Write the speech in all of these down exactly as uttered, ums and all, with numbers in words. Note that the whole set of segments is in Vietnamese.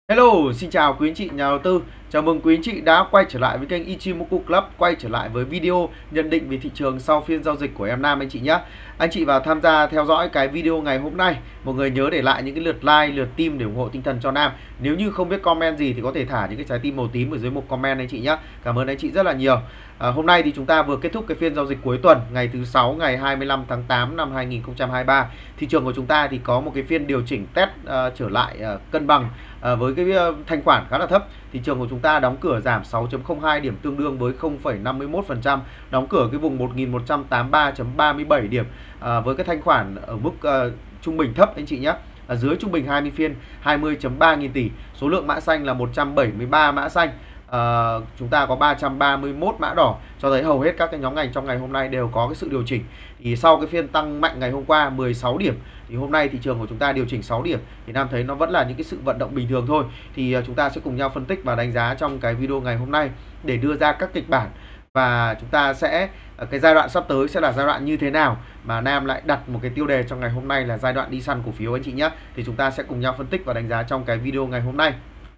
Hello, xin chào quý anh chị nhà đầu tư. Chào mừng quý anh chị đã quay trở lại với kênh Ichimoku Club, quay trở lại với video nhận định về thị trường sau phiên giao dịch của em Nam anh chị nhé. Anh chị vào tham gia theo dõi cái video ngày hôm nay, mọi người nhớ để lại những cái lượt like, lượt tim để ủng hộ tinh thần cho Nam. Nếu như không biết comment gì thì có thể thả những cái trái tim màu tím ở dưới một comment anh chị nhé. Cảm ơn anh chị rất là nhiều. À, hôm nay thì chúng ta vừa kết thúc cái phiên giao dịch cuối tuần ngày thứ sáu ngày hai mươi lăm tháng tám năm hai nghìn không trăm hai mươi ba. Thị trường của chúng ta thì có một cái phiên điều chỉnh test uh, trở lại uh, cân bằng uh, với cái uh, thanh khoản khá là thấp. Thị trường của chúng ta đóng cửa giảm sáu phẩy không hai điểm, tương đương với không phẩy năm mươi mốt phần trăm, đóng cửa cái vùng một nghìn một trăm tám mươi ba phẩy ba mươi bảy điểm, à, với cái thanh khoản ở mức uh, trung bình thấp anh chị nhé, ở dưới trung bình hai mươi phiên hai mươi phẩy ba nghìn tỷ. Số lượng mã xanh là một trăm bảy mươi ba mã xanh. À, chúng ta có ba trăm ba mươi mốt mã đỏ, cho thấy hầu hết các cái nhóm ngành trong ngày hôm nay đều có cái sự điều chỉnh. Thì sau cái phiên tăng mạnh ngày hôm qua mười sáu điểm thì hôm nay thị trường của chúng ta điều chỉnh sáu điểm, thì Nam thấy nó vẫn là những cái sự vận động bình thường thôi. Thì uh, chúng ta sẽ cùng nhau phân tích và đánh giá trong cái video ngày hôm nay để đưa ra các kịch bản, và chúng ta sẽ uh, cái giai đoạn sắp tới sẽ là giai đoạn như thế nào, mà Nam lại đặt một cái tiêu đề trong ngày hôm nay là giai đoạn đi săn cổ phiếu anh chị nhé. Thì chúng ta sẽ cùng nhau phân tích và đánh giá trong cái video ngày hôm nay.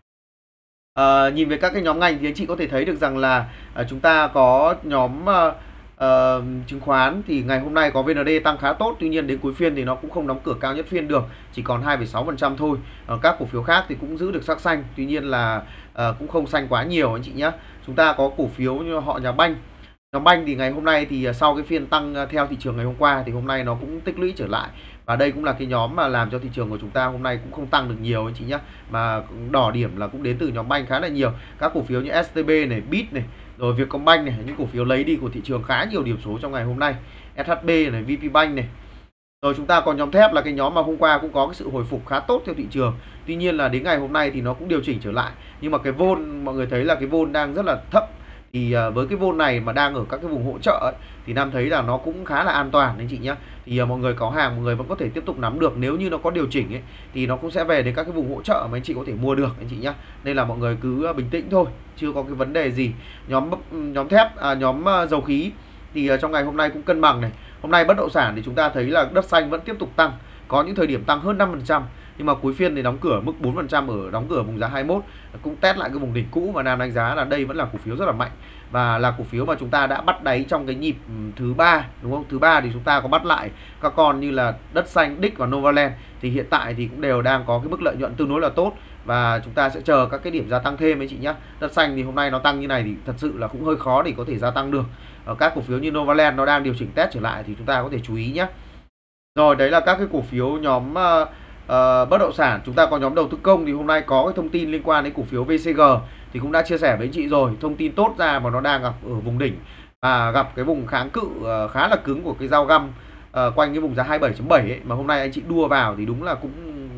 À, nhìn về các cái nhóm ngành thì anh chị có thể thấy được rằng là à, chúng ta có nhóm à, à, chứng khoán thì ngày hôm nay có vê en đê tăng khá tốt, tuy nhiên đến cuối phiên thì nó cũng không đóng cửa cao nhất phiên được, chỉ còn hai phẩy sáu phần trăm thôi. À, các cổ phiếu khác thì cũng giữ được sắc xanh, tuy nhiên là à, cũng không xanh quá nhiều anh chị nhé. Chúng ta có cổ phiếu như họ Nhà Banh. Nhóm Banh thì ngày hôm nay thì sau cái phiên tăng theo thị trường ngày hôm qua thì hôm nay nó cũng tích lũy trở lại, và đây cũng là cái nhóm mà làm cho thị trường của chúng ta hôm nay cũng không tăng được nhiều anh chị nhé, mà đỏ điểm là cũng đến từ nhóm Banh khá là nhiều. Các cổ phiếu như ét tê bê này, bê i tê này, rồi Vietcombank này, những cổ phiếu lấy đi của thị trường khá nhiều điểm số trong ngày hôm nay. ét hát bê này, vê pê Bank này. Rồi chúng ta còn nhóm thép là cái nhóm mà hôm qua cũng có cái sự hồi phục khá tốt theo thị trường, tuy nhiên là đến ngày hôm nay thì nó cũng điều chỉnh trở lại, nhưng mà cái vôn mọi người thấy là cái vôn đang rất là thấp. Thì uh, với cái vôn này mà đang ở các cái vùng hỗ trợ ấy, thì Nam thấy là nó cũng khá là an toàn anh chị nhé. Thì uh, mọi người có hàng mọi người vẫn có thể tiếp tục nắm được, nếu như nó có điều chỉnh ấy, thì nó cũng sẽ về đến các cái vùng hỗ trợ mà anh chị có thể mua được anh chị nhé. Nên là mọi người cứ uh, bình tĩnh thôi, chưa có cái vấn đề gì. Nhóm nhóm thép, à, nhóm uh, dầu khí thì uh, trong ngày hôm nay cũng cân bằng này. Hôm nay bất động sản thì chúng ta thấy là đất xanh vẫn tiếp tục tăng, có những thời điểm tăng hơn năm phần trăm, nhưng mà cuối phiên thì đóng cửa mức bốn phần trăm, ở đóng cửa vùng giá hai mươi mốt, cũng test lại cái vùng đỉnh cũ, và Nam đánh giá là đây vẫn là cổ phiếu rất là mạnh, và là cổ phiếu mà chúng ta đã bắt đáy trong cái nhịp thứ ba, đúng không? Thứ ba thì chúng ta có bắt lại các con như là Đất Xanh, đê i xê và Novaland, thì hiện tại thì cũng đều đang có cái mức lợi nhuận tương đối là tốt, và chúng ta sẽ chờ các cái điểm gia tăng thêm anh chị nhé. Đất Xanh thì hôm nay nó tăng như này thì thật sự là cũng hơi khó để có thể gia tăng được. Ở các cổ phiếu như Novaland nó đang điều chỉnh test trở lại thì chúng ta có thể chú ý nhé. Rồi đấy là các cái cổ phiếu nhóm uh, uh, bất động sản. Chúng ta có nhóm đầu tư công thì hôm nay có cái thông tin liên quan đến cổ phiếu vê xê giê, thì cũng đã chia sẻ với anh chị rồi, thông tin tốt ra mà nó đang gặp ở vùng đỉnh, và gặp cái vùng kháng cự uh, khá là cứng của cái dao găm uh, quanh cái vùng giá hai mươi bảy chấm bảy ấy, mà hôm nay anh chị đua vào thì đúng là cũng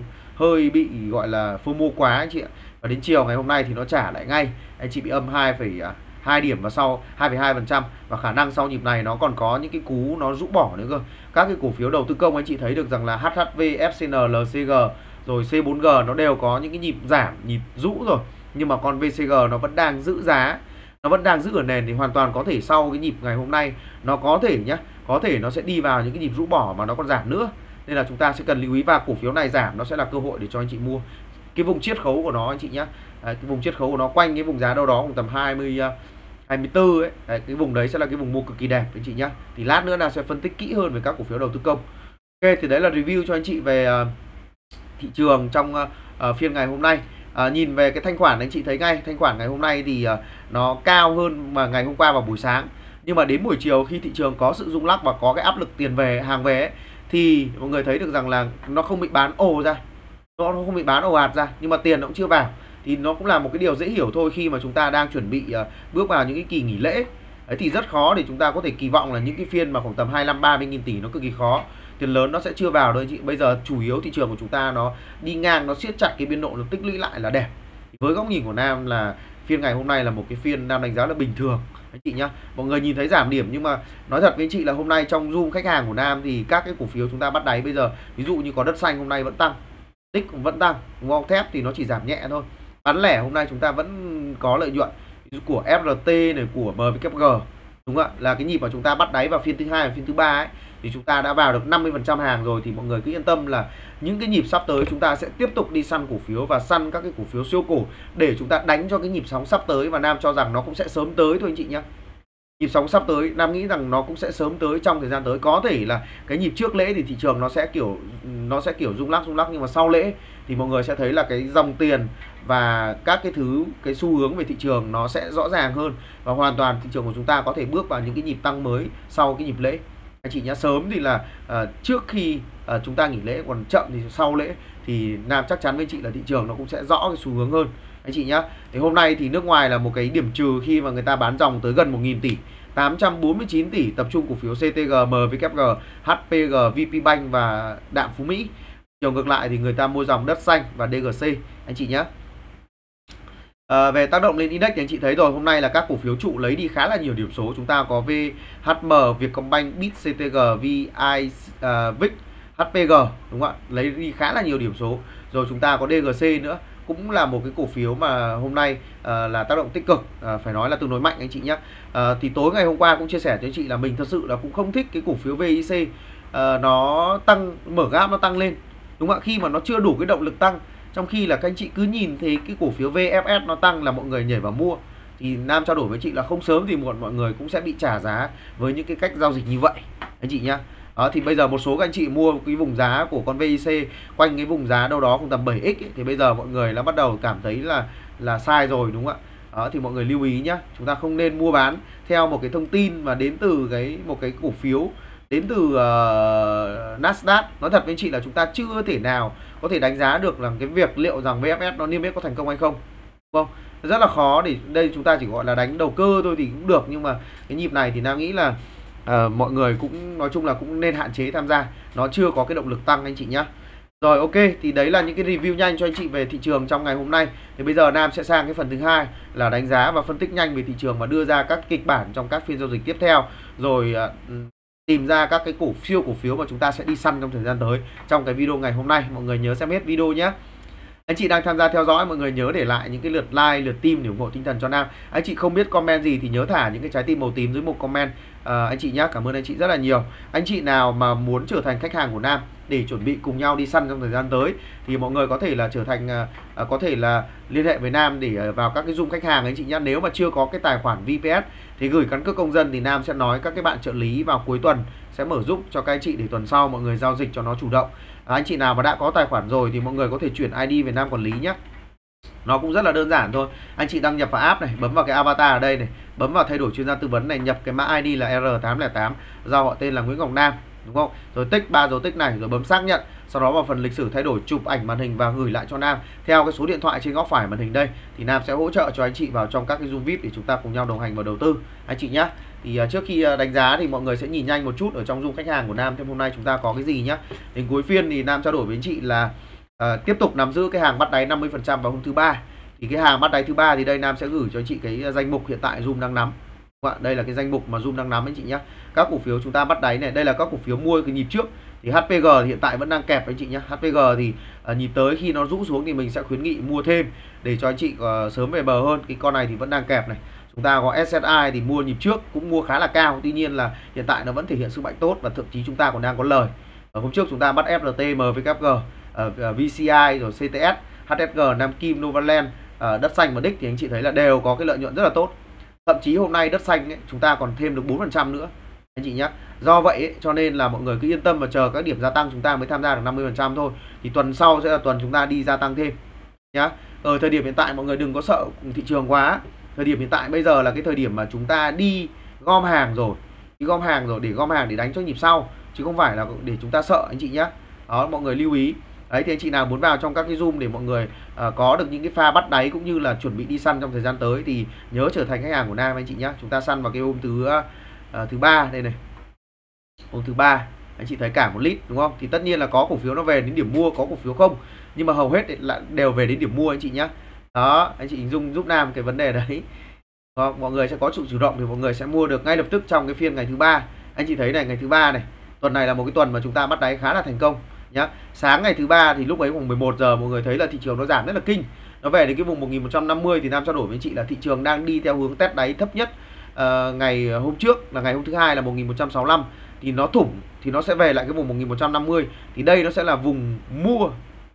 hơi bị gọi là FOMO quá anh chị ạ. Và đến chiều ngày hôm nay thì nó trả lại ngay, anh chị bị âm hai phẩy hai điểm và sau hai phẩy hai phần trăm, và khả năng sau nhịp này nó còn có những cái cú nó rũ bỏ nữa cơ. Các cái cổ phiếu đầu tư công anh chị thấy được rằng là hát hát vê, ép xê en, lờ xê giê rồi xê bốn giê nó đều có những cái nhịp giảm, nhịp rũ rồi, nhưng mà con vê xê giê nó vẫn đang giữ giá, nó vẫn đang giữ ở nền, thì hoàn toàn có thể sau cái nhịp ngày hôm nay nó có thể nhá, có thể nó sẽ đi vào những cái nhịp rũ bỏ mà nó còn giảm nữa, nên là chúng ta sẽ cần lưu ý, và cổ phiếu này giảm nó sẽ là cơ hội để cho anh chị mua. Cái vùng chiết khấu của nó anh chị nhé, cái vùng chiết khấu của nó quanh cái vùng giá đâu đó khoảng tầm hai mươi hai mươi tư ấy. Đấy, cái vùng đấy sẽ là cái vùng mua cực kỳ đẹp anh chị nhá. Thì lát nữa nào sẽ phân tích kỹ hơn về các cổ phiếu đầu tư công. Ok, thì đấy là review cho anh chị về uh, thị trường trong uh, uh, phiên ngày hôm nay. Uh, nhìn về cái thanh khoản anh chị thấy ngay, thanh khoản ngày hôm nay thì uh, nó cao hơn mà ngày hôm qua vào buổi sáng, nhưng mà đến buổi chiều khi thị trường có sự rung lắc và có cái áp lực tiền về hàng về ấy, thì mọi người thấy được rằng là nó không bị bán ồ ra, nó không bị bán ồ ạt ra, nhưng mà tiền nó cũng chưa vào, thì nó cũng là một cái điều dễ hiểu thôi, khi mà chúng ta đang chuẩn bị uh, bước vào những cái kỳ nghỉ lễ ấy, thì rất khó để chúng ta có thể kỳ vọng là những cái phiên mà khoảng tầm hai mươi lăm ba mươi nghìn tỷ nó cực kỳ khó, tiền lớn nó sẽ chưa vào đâu anh chị. Bây giờ chủ yếu thị trường của chúng ta nó đi ngang, nó siết chặt cái biên độ, nó tích lũy lại là đẹp. Thì với góc nhìn của Nam là phiên ngày hôm nay là một cái phiên Nam đánh giá là bình thường anh chị nhá. Mọi người nhìn thấy giảm điểm, nhưng mà nói thật với anh chị là hôm nay trong zoom khách hàng của Nam thì các cái cổ phiếu chúng ta bắt đáy bây giờ, ví dụ như có Đất Xanh hôm nay vẫn tăng, tích cũng vẫn tăng, đúng không? Thép thì nó chỉ giảm nhẹ thôi. Bán lẻ hôm nay chúng ta vẫn có lợi nhuận của ép rờ tê này, của em vê kép giê, đúng đúng không ạ? Là cái nhịp mà chúng ta bắt đáy vào phiên thứ hai và phiên thứ ba ấy, thì chúng ta đã vào được năm mươi phần trăm hàng rồi, thì mọi người cứ yên tâm là những cái nhịp sắp tới chúng ta sẽ tiếp tục đi săn cổ phiếu và săn các cái cổ phiếu siêu cổ để chúng ta đánh cho cái nhịp sóng sắp tới, và Nam cho rằng nó cũng sẽ sớm tới thôi anh chị nhé. Nhịp sóng sắp tới Nam nghĩ rằng nó cũng sẽ sớm tới trong thời gian tới. Có thể là cái nhịp trước lễ thì thị trường nó sẽ kiểu nó sẽ kiểu rung lắc rung lắc, nhưng mà sau lễ thì mọi người sẽ thấy là cái dòng tiền và các cái thứ cái xu hướng về thị trường nó sẽ rõ ràng hơn, và hoàn toàn thị trường của chúng ta có thể bước vào những cái nhịp tăng mới sau cái nhịp lễ anh chị nhé. Sớm thì là uh, trước khi uh, chúng ta nghỉ lễ, còn chậm thì sau lễ, thì Nam chắc chắn với chị là thị trường nó cũng sẽ rõ cái xu hướng hơn anh chị nhá. Thì hôm nay thì nước ngoài là một cái điểm trừ khi mà người ta bán dòng tới gần một nghìn tỷ, tám trăm bốn mươi chín tỷ, tập trung cổ phiếu xê tê giê, em vê kép giê, hát pê giê, vê pê Bank và Đạm Phú Mỹ. Chiều ngược lại thì người ta mua dòng Đất Xanh và đê giê xê anh chị nhé. À, về tác động lên index thì anh chị thấy rồi, hôm nay là các cổ phiếu trụ lấy đi khá là nhiều điểm số. Chúng ta có vê hát em, Vietcombank, bê i tê, xê tê giê, vê i, uh, vê i xê, hát pê giê, đúng không ạ? Lấy đi khá là nhiều điểm số. Rồi chúng ta có đê giê xê nữa, cũng là một cái cổ phiếu mà hôm nay uh, là tác động tích cực, uh, phải nói là tương đối mạnh anh chị nhé. Uh, thì tối ngày hôm qua cũng chia sẻ cho anh chị là mình thật sự là cũng không thích cái cổ phiếu vê i xê, uh, nó tăng mở gap nó tăng lên, đúng không ạ? Khi mà nó chưa đủ cái động lực tăng, trong khi là các anh chị cứ nhìn thấy cái cổ phiếu vê ép ét nó tăng là mọi người nhảy vào mua, thì Nam trao đổi với chị là không sớm thì muộn mọi người cũng sẽ bị trả giá với những cái cách giao dịch như vậy anh chị nhá. Đó, thì bây giờ một số các anh chị mua cái vùng giá của con vê i xê quanh cái vùng giá đâu đó khoảng tầm bảy x ấy, thì bây giờ mọi người đã bắt đầu cảm thấy là là sai rồi, đúng không ạ? Đó, thì mọi người lưu ý nhá, chúng ta không nên mua bán theo một cái thông tin mà đến từ cái một cái cổ phiếu đến từ uh, Nasdaq. Nói thật với anh chị là chúng ta chưa thể nào có thể đánh giá được là cái việc liệu rằng vê ép ét nó niêm yết có thành công hay không, đúng không? Rất là khó, để đây chúng ta chỉ gọi là đánh đầu cơ thôi thì cũng được, nhưng mà cái nhịp này thì Nam nghĩ là uh, mọi người cũng nói chung là cũng nên hạn chế tham gia, nó chưa có cái động lực tăng anh chị nhá. Rồi, ok, thì đấy là những cái review nhanh cho anh chị về thị trường trong ngày hôm nay. Thì bây giờ Nam sẽ sang cái phần thứ hai là đánh giá và phân tích nhanh về thị trường và đưa ra các kịch bản trong các phiên giao dịch tiếp theo, rồi uh, tìm ra các cái cổ phiếu cổ phiếu mà chúng ta sẽ đi săn trong thời gian tới trong cái video ngày hôm nay. Mọi người nhớ xem hết video nhé. Anh chị đang tham gia theo dõi, mọi người nhớ để lại những cái lượt like, lượt tim để ủng hộ tinh thần cho Nam. Anh chị không biết comment gì thì nhớ thả những cái trái tim màu tím dưới một comment à, anh chị nhé. Cảm ơn anh chị rất là nhiều. Anh chị nào mà muốn trở thành khách hàng của Nam để chuẩn bị cùng nhau đi săn trong thời gian tới thì mọi người có thể là trở thành à, có thể là liên hệ với Nam để vào các cái Zoom khách hàng anh chị nhé. Nếu mà chưa có cái tài khoản vê pê ét thì gửi căn cước công dân, thì Nam sẽ nói các cái bạn trợ lý vào cuối tuần sẽ mở giúp cho các anh chị để tuần sau mọi người giao dịch cho nó chủ động. À, anh chị nào mà đã có tài khoản rồi thì mọi người có thể chuyển i đê về Nam quản lý nhé. Nó cũng rất là đơn giản thôi. Anh chị đăng nhập vào app này, bấm vào cái avatar ở đây này, bấm vào thay đổi chuyên gia tư vấn này, nhập cái mã i đê là R tám không tám, do họ tên là Nguyễn Ngọc Nam, đúng không? Rồi tích ba dấu tích này, rồi bấm xác nhận. Sau đó vào phần lịch sử thay đổi, chụp ảnh màn hình và gửi lại cho Nam theo cái số điện thoại trên góc phải màn hình đây, thì Nam sẽ hỗ trợ cho anh chị vào trong các cái Zoom vê i pê để chúng ta cùng nhau đồng hành vào đầu tư anh chị nhé. Thì uh, trước khi uh, đánh giá thì mọi người sẽ nhìn nhanh một chút ở trong Zoom khách hàng của Nam thêm hôm nay chúng ta có cái gì nhá. Đến cuối phiên thì Nam trao đổi với anh chị là uh, tiếp tục nắm giữ cái hàng bắt đáy năm mươi phần trăm vào hôm thứ ba. Thì cái hàng bắt đáy thứ ba thì đây Nam sẽ gửi cho anh chị cái danh mục hiện tại Zoom đang nắm. Đây là cái danh mục mà Zoom đang nắm anh chị nhé. Các cổ phiếu chúng ta bắt đáy này, đây là các cổ phiếu mua cái nhịp trước. Thì hát pê giê hiện tại vẫn đang kẹp anh chị nhé. hát pê giê thì uh, nhịp tới khi nó rũ xuống thì mình sẽ khuyến nghị mua thêm để cho anh chị uh, sớm về bờ hơn. Cái con này thì vẫn đang kẹp này. Chúng ta có ét ét i thì mua nhịp trước cũng mua khá là cao, tuy nhiên là hiện tại nó vẫn thể hiện sức mạnh tốt và thậm chí chúng ta còn đang có lời. Ở hôm trước chúng ta bắt ép lờ tê, em vê kép giê, uh, vê xê i rồi xê tê ét, hát ét giê, Nam Kim, Novaland, uh, Đất Xanh và đê i xê thì anh chị thấy là đều có cái lợi nhuận rất là tốt. Thậm chí hôm nay Đất Xanh ấy, chúng ta còn thêm được bốn phần trăm nữa anh chị nhé. Do vậy ấy, cho nên là mọi người cứ yên tâm và chờ các điểm gia tăng chúng ta mới tham gia được năm mươi phần trăm thôi. Thì tuần sau sẽ là tuần chúng ta đi gia tăng thêm nhá. Ở thời điểm hiện tại mọi người đừng có sợ thị trường quá. Thời điểm hiện tại bây giờ là cái thời điểm mà chúng ta đi gom hàng rồi, đi gom hàng rồi để gom hàng để đánh cho nhịp sau, chứ không phải là để chúng ta sợ anh chị nhé. Đó, mọi người lưu ý. Đấy, thì anh chị nào muốn vào trong các cái Zoom để mọi người uh, có được những cái pha bắt đáy cũng như là chuẩn bị đi săn trong thời gian tới thì nhớ trở thành khách hàng của Nam anh chị nhé. Chúng ta săn vào cái hôm thứ uh, thứ ba đây này, hôm thứ ba anh chị thấy cả một lít đúng không? Thì tất nhiên là có cổ phiếu nó về đến điểm mua, có cổ phiếu không, nhưng mà hầu hết là đều về đến điểm mua anh chị nhé. Đó, anh chị hình dung giúp Nam cái vấn đề đấy. Đó, mọi người sẽ có sự chủ động thì mọi người sẽ mua được ngay lập tức trong cái phiên ngày thứ ba. Anh chị thấy này, ngày thứ ba này, tuần này là một cái tuần mà chúng ta bắt đáy khá là thành công nhá. Sáng ngày thứ ba thì lúc ấy khoảng mười một giờ mọi người thấy là thị trường nó giảm rất là kinh, nó về đến cái vùng một nghìn một trăm năm mươi thì Nam trao đổi với chị là thị trường đang đi theo hướng test đáy thấp nhất uh, ngày hôm trước là ngày hôm thứ hai là một nghìn một trăm sáu mươi lăm thì nó thủng thì nó sẽ về lại cái vùng một nghìn một trăm năm mươi, thì đây nó sẽ là vùng mua.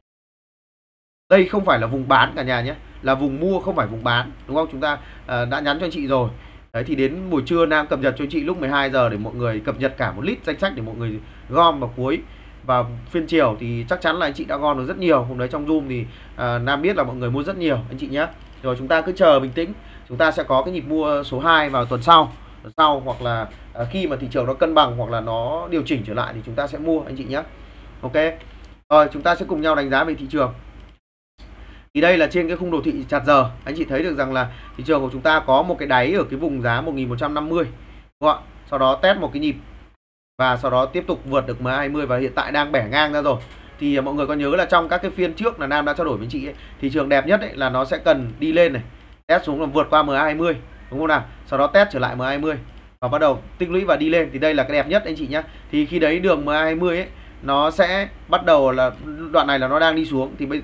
Đây không phải là vùng bán cả nhà nhé, là vùng mua không phải vùng bán, đúng không? Chúng ta uh, đã nhắn cho anh chị rồi. Đấy thì đến buổi trưa Nam cập nhật cho anh chị lúc mười hai giờ để mọi người cập nhật cả một lít danh sách để mọi người gom vào cuối. Và phiên chiều thì chắc chắn là anh chị đã gom được rất nhiều. Hôm đấy trong Zoom thì uh, Nam biết là mọi người mua rất nhiều anh chị nhé. Rồi chúng ta cứ chờ bình tĩnh. Chúng ta sẽ có cái nhịp mua số hai vào tuần sau. Tuần sau hoặc là uh, khi mà thị trường nó cân bằng hoặc là nó điều chỉnh trở lại thì chúng ta sẽ mua anh chị nhé. Ok. Rồi chúng ta sẽ cùng nhau đánh giá về thị trường. Thì đây là trên cái khung đồ thị chặt giờ, anh chị thấy được rằng là thị trường của chúng ta có một cái đáy ở cái vùng giá một nghìn một trăm năm mươi, đúng không ạ? Sau đó test một cái nhịp và sau đó tiếp tục vượt được em a hai mươi và hiện tại đang bẻ ngang ra rồi. Thì mọi người có nhớ là trong các cái phiên trước là Nam đã trao đổi với chị ấy, thị trường đẹp nhất ấy là nó sẽ cần đi lên này, test xuống là vượt qua em a hai mươi, đúng không nào? Sau đó test trở lại em a hai mươi và bắt đầu tích lũy và đi lên, thì đây là cái đẹp nhất anh chị nhá. Thì khi đấy đường em a hai mươi ấy nó sẽ bắt đầu là đoạn này là nó đang đi xuống, thì bây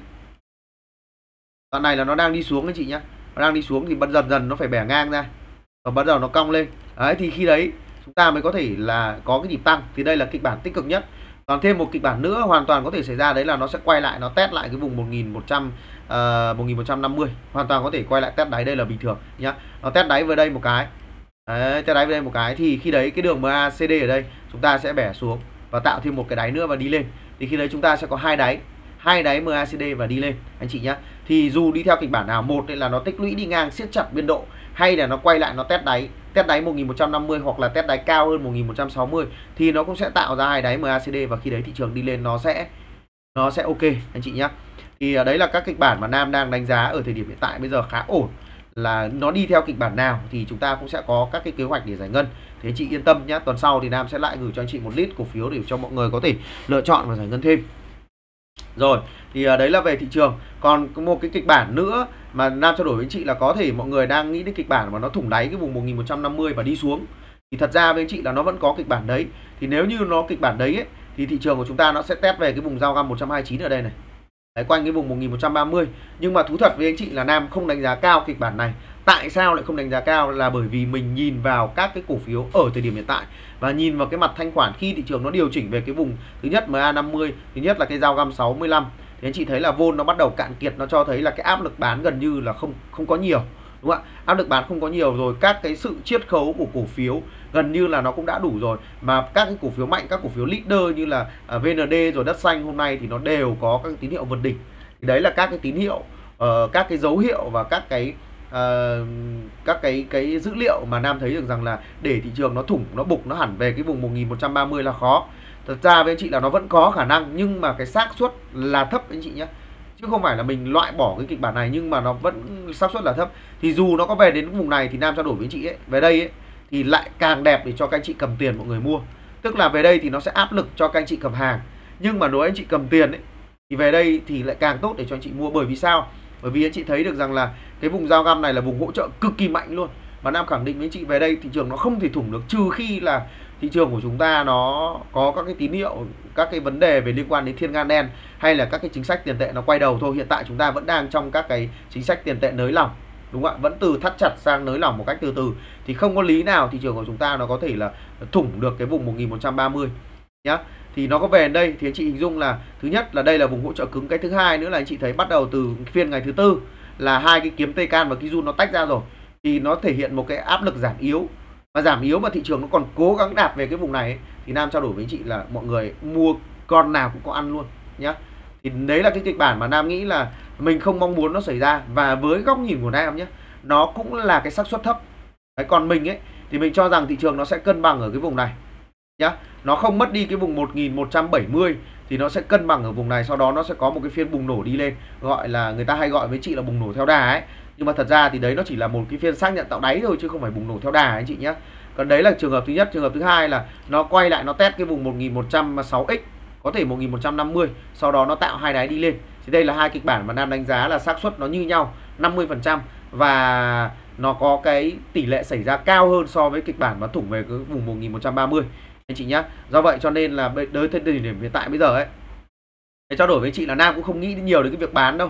đoạn này là nó đang đi xuống anh chị nhá, nó đang đi xuống thì bắt dần dần nó phải bẻ ngang ra và bắt đầu nó cong lên. Đấy thì khi đấy chúng ta mới có thể là có cái nhịp tăng, thì đây là kịch bản tích cực nhất. Còn thêm một kịch bản nữa hoàn toàn có thể xảy ra, đấy là nó sẽ quay lại, nó test lại cái vùng một nghìn một trăm, uh, một nghìn một trăm năm mươi, hoàn toàn có thể quay lại test đáy, đây là bình thường nhá. Nó test đáy vào đây một cái, đấy, test đáy vào đây một cái thì khi đấy cái đường em a xê đê ở đây chúng ta sẽ bẻ xuống và tạo thêm một cái đáy nữa và đi lên. Thì khi đấy chúng ta sẽ có hai đáy, hai đáy em a xê đê và đi lên anh chị nhá. Thì dù đi theo kịch bản nào, một là nó tích lũy đi ngang siết chặt biên độ, hay là nó quay lại nó test đáy, test đáy một nghìn một trăm năm mươi hoặc là test đáy cao hơn một nghìn một trăm sáu mươi thì nó cũng sẽ tạo ra hai đáy em a xê đê và khi đấy thị trường đi lên nó sẽ nó sẽ ok anh chị nhá. Thì đấy là các kịch bản mà Nam đang đánh giá ở thời điểm hiện tại bây giờ khá ổn, là nó đi theo kịch bản nào thì chúng ta cũng sẽ có các cái kế hoạch để giải ngân. Thế anh chị yên tâm nhé, tuần sau thì Nam sẽ lại gửi cho anh chị một list cổ phiếu để cho mọi người có thể lựa chọn và giải ngân thêm. Rồi thì đấy là về thị trường. Còn có một cái kịch bản nữa mà Nam trao đổi với anh chị là có thể mọi người đang nghĩ đến kịch bản mà nó thủng đáy cái vùng một nghìn một trăm năm mươi và đi xuống, thì thật ra với anh chị là nó vẫn có kịch bản đấy. Thì nếu như nó kịch bản đấy ấy, thì thị trường của chúng ta nó sẽ test về cái vùng giao găm một trăm hai mươi chín ở đây này, đấy, quanh cái vùng một nghìn một trăm ba mươi. Nhưng mà thú thật với anh chị là Nam không đánh giá cao kịch bản này. Tại sao lại không đánh giá cao? Là bởi vì mình nhìn vào các cái cổ phiếu ở thời điểm hiện tại và nhìn vào cái mặt thanh khoản khi thị trường nó điều chỉnh về cái vùng thứ nhất em a năm mươi, thứ nhất là cái giao găm sáu mươi lăm, thì anh chị thấy là vôn nó bắt đầu cạn kiệt, nó cho thấy là cái áp lực bán gần như là không không có nhiều, đúng không ạ? Áp lực bán không có nhiều rồi, các cái sự chiết khấu của cổ phiếu gần như là nó cũng đã đủ rồi, mà các cái cổ phiếu mạnh, các cổ phiếu leader như là vê en đê rồi Đất Xanh hôm nay thì nó đều có các tín hiệu vượt đỉnh. Thì đấy là các cái tín hiệu, uh, các cái dấu hiệu và các cái Uh, các cái cái dữ liệu mà Nam thấy được rằng là để thị trường nó thủng, nó bục, nó hẳn về cái vùng một nghìn một trăm ba mươi là khó. Thật ra với anh chị là nó vẫn có khả năng, nhưng mà cái xác suất là thấp anh chị nhé, chứ không phải là mình loại bỏ cái kịch bản này, nhưng mà nó vẫn xác suất là thấp. Thì dù nó có về đến vùng này thì Nam trao đổi với anh chị ấy, về đây ấy, thì lại càng đẹp để cho các anh chị cầm tiền mọi người mua. Tức là về đây thì nó sẽ áp lực cho các anh chị cầm hàng, nhưng mà nếu anh chị cầm tiền ấy thì về đây thì lại càng tốt để cho anh chị mua. Bởi vì sao? Bởi vì anh chị thấy được rằng là cái vùng giao găm này là vùng hỗ trợ cực kỳ mạnh luôn. Và Nam khẳng định với anh chị về đây thị trường nó không thể thủng được, trừ khi là thị trường của chúng ta nó có các cái tín hiệu, các cái vấn đề về liên quan đến thiên nga đen, hay là các cái chính sách tiền tệ nó quay đầu thôi. Hiện tại chúng ta vẫn đang trong các cái chính sách tiền tệ nới lỏng, đúng không ạ? Vẫn từ thắt chặt sang nới lỏng một cách từ từ, thì không có lý nào thị trường của chúng ta nó có thể là thủng được cái vùng một nghìn một trăm ba mươi nhá. Thì nó có về đến đây thì anh chị hình dung là thứ nhất là đây là vùng hỗ trợ cứng, cái thứ hai nữa là anh chị thấy bắt đầu từ phiên ngày thứ tư là hai cái kiếm Tê Can và Kijun nó tách ra rồi, thì nó thể hiện một cái áp lực giảm yếu. Và giảm yếu mà thị trường nó còn cố gắng đạp về cái vùng này ấy, thì Nam trao đổi với anh chị là mọi người mua con nào cũng có ăn luôn nhá. Thì đấy là cái kịch bản mà Nam nghĩ là mình không mong muốn nó xảy ra, và với góc nhìn của Nam nhé, nó cũng là cái xác suất thấp. Đấy, còn mình ấy thì mình cho rằng thị trường nó sẽ cân bằng ở cái vùng này nhá, nó không mất đi cái vùng một nghìn một trăm bảy mươi thì nó sẽ cân bằng ở vùng này, sau đó nó sẽ có một cái phiên bùng nổ đi lên, gọi là người ta hay gọi với chị là bùng nổ theo đà ấy. Nhưng mà thật ra thì đấy nó chỉ là một cái phiên xác nhận tạo đáy thôi, chứ không phải bùng nổ theo đà anh chị nhé. Còn đấy là trường hợp thứ nhất. Trường hợp thứ hai là nó quay lại, nó test cái vùng một nghìn một trăm sáu x, có thể một nghìn một trăm năm mươi, sau đó nó tạo hai đáy đi lên. Thì đây là hai kịch bản mà Nam đánh giá là xác suất nó như nhau năm mươi phần trăm, và nó có cái tỷ lệ xảy ra cao hơn so với kịch bản mà thủng về cái vùng một nghìn một trăm ba mươi anh chị nhé. Do vậy cho nên là tới thời điểm hiện tại bây giờ ấy, để trao đổi với chị là Nam cũng không nghĩ nhiều đến cái việc bán đâu.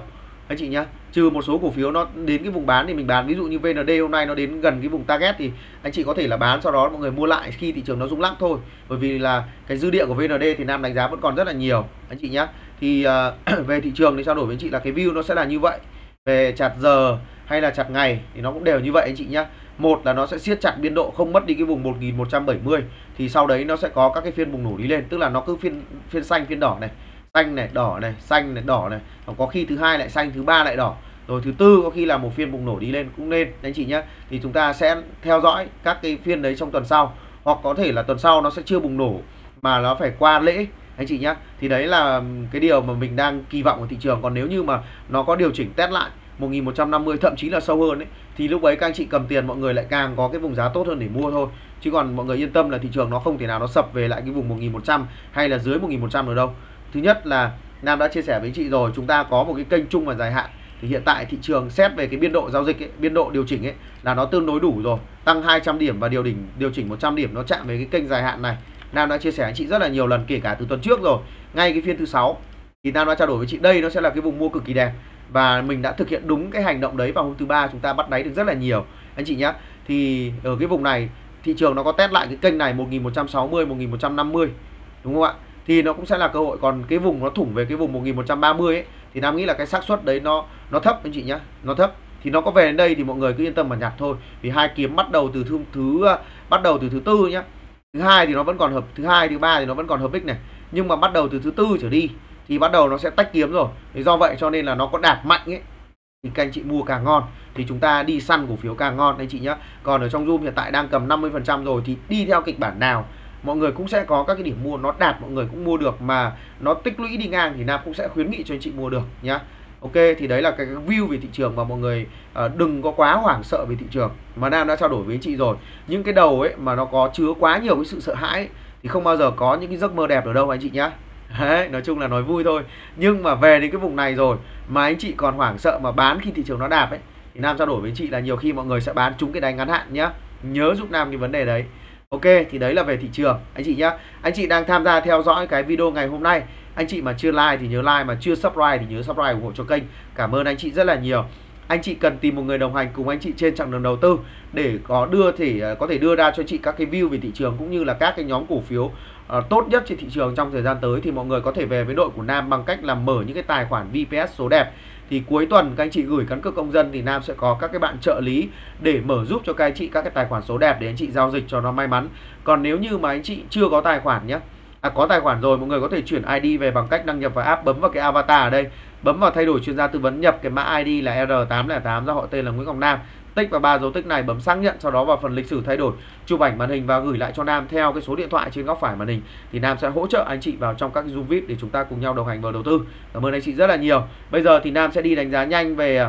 anh chị nhá. Trừ một số cổ phiếu nó đến cái vùng bán thì mình bán, ví dụ như vê en đê hôm nay nó đến gần cái vùng target thì anh chị có thể là bán, sau đó mọi người mua lại khi thị trường nó rung lắc thôi. Bởi vì là cái dư địa của vê en đê thì Nam đánh giá vẫn còn rất là nhiều anh chị nhá. Thì uh, về thị trường thì trao đổi với anh chị là cái view nó sẽ là như vậy. Về chart giờ hay là chart ngày thì nó cũng đều như vậy anh chị nhá. Một là nó sẽ siết chặt biên độ, không mất đi cái vùng một nghìn một trăm bảy mươi, thì sau đấy nó sẽ có các cái phiên bùng nổ đi lên, tức là nó cứ phiên phiên xanh, phiên đỏ này, xanh này, đỏ này, xanh này, đỏ này, hoặc có khi thứ hai lại xanh, thứ ba lại đỏ, rồi thứ tư có khi là một phiên bùng nổ đi lên cũng nên anh chị nhé. Thì chúng ta sẽ theo dõi các cái phiên đấy trong tuần sau, hoặc có thể là tuần sau nó sẽ chưa bùng nổ mà nó phải qua lễ anh chị nhé. Thì đấy là cái điều mà mình đang kỳ vọng của thị trường. Còn nếu như mà nó có điều chỉnh test lại một nghìn một trăm năm mươi, thậm chí là sâu hơn ấy, thì lúc ấy các anh chị cầm tiền mọi người lại càng có cái vùng giá tốt hơn để mua thôi. Chứ còn mọi người yên tâm là thị trường nó không thể nào nó sập về lại cái vùng một nghìn một trăm hay là dưới một nghìn một trăm được đâu. Thứ nhất là Nam đã chia sẻ với chị rồi, chúng ta có một cái kênh chung và dài hạn. Thì hiện tại thị trường xét về cái biên độ giao dịch ấy, biên độ điều chỉnh ấy là nó tương đối đủ rồi. Tăng hai trăm điểm và điều đỉnh điều chỉnh một trăm điểm, nó chạm về cái kênh dài hạn này. Nam đã chia sẻ với chị rất là nhiều lần, kể cả từ tuần trước rồi. Ngay cái phiên thứ sáu thì Nam đã trao đổi với chị, đây nó sẽ là cái vùng mua cực kỳ đẹp. Và mình đã thực hiện đúng cái hành động đấy vào hôm thứ ba, chúng ta bắt đáy được rất là nhiều anh chị nhé. Thì ở cái vùng này thị trường nó có test lại cái kênh này một nghìn một trăm sáu mươi, một nghìn một trăm năm mươi, đúng không ạ? Thì nó cũng sẽ là cơ hội. Còn cái vùng nó thủng về cái vùng một nghìn một trăm ba mươi ấy, thì Nam nghĩ là cái xác suất đấy nó nó thấp anh chị nhé, nó thấp. Thì nó có về đến đây thì mọi người cứ yên tâm mà nhặt thôi. Vì hai kiếm bắt đầu từ thứ thứ bắt đầu từ thứ tư nhé. Thứ hai thì nó vẫn còn hợp, thứ hai thứ ba thì nó vẫn còn hợp ích này, nhưng mà bắt đầu từ thứ tư trở đi thì bắt đầu nó sẽ tách kiếm rồi. Thì do vậy cho nên là nó có đạp mạnh ấy thì các anh chị mua càng ngon, thì chúng ta đi săn cổ phiếu càng ngon anh chị nhé. Còn ở trong Zoom hiện tại đang cầm năm mươi phần trăm rồi, thì đi theo kịch bản nào mọi người cũng sẽ có các cái điểm mua nó đạt, mọi người cũng mua được, mà nó tích lũy đi ngang thì Nam cũng sẽ khuyến nghị cho anh chị mua được nhá. Ok, thì đấy là cái view về thị trường, và mọi người uh, đừng có quá hoảng sợ về thị trường, mà Nam đã trao đổi với anh chị rồi. Những cái đầu ấy mà nó có chứa quá nhiều cái sự sợ hãi ấy, thì không bao giờ có những cái giấc mơ đẹp ở đâu anh chị nhá. Đấy, nói chung là nói vui thôi. Nhưng mà về đến cái vùng này rồi mà anh chị còn hoảng sợ mà bán khi thị trường nó đạp ấy, thì Nam trao đổi với anh chị là nhiều khi mọi người sẽ bán trúng cái đáy ngắn hạn nhá. Nhớ giúp Nam cái vấn đề đấy. Ok, thì đấy là về thị trường anh chị nhá. Anh chị đang tham gia theo dõi cái video ngày hôm nay, anh chị mà chưa like thì nhớ like, mà chưa subscribe thì nhớ subscribe ủng hộ cho kênh. Cảm ơn anh chị rất là nhiều. Anh chị cần tìm một người đồng hành cùng anh chị trên chặng đường đầu tư để có đưa thì có thể đưa ra cho chị các cái view về thị trường, cũng như là các cái nhóm cổ phiếu uh, tốt nhất trên thị trường trong thời gian tới. Thì mọi người có thể về với đội của Nam bằng cách là mở những cái tài khoản vê pê ét số đẹp. Thì cuối tuần các anh chị gửi căn cước công dân thì Nam sẽ có các cái bạn trợ lý để mở giúp cho các anh chị các cái tài khoản số đẹp để anh chị giao dịch cho nó may mắn. Còn nếu như mà anh chị chưa có tài khoản nhé, à, có tài khoản rồi, mọi người có thể chuyển i đê về bằng cách đăng nhập vào app, bấm vào cái avatar ở đây, bấm vào thay đổi chuyên gia tư vấn, nhập cái mã i đê là R tám không tám, ra họ tên là Nguyễn Ngọc Nam, tích vào ba dấu tích này, bấm xác nhận, sau đó vào phần lịch sử thay đổi, chụp ảnh màn hình và gửi lại cho Nam theo cái số điện thoại trên góc phải màn hình, thì Nam sẽ hỗ trợ anh chị vào trong các Zoom vê i pê để chúng ta cùng nhau đồng hành vào đầu tư. Cảm ơn anh chị rất là nhiều. Bây giờ thì Nam sẽ đi đánh giá nhanh về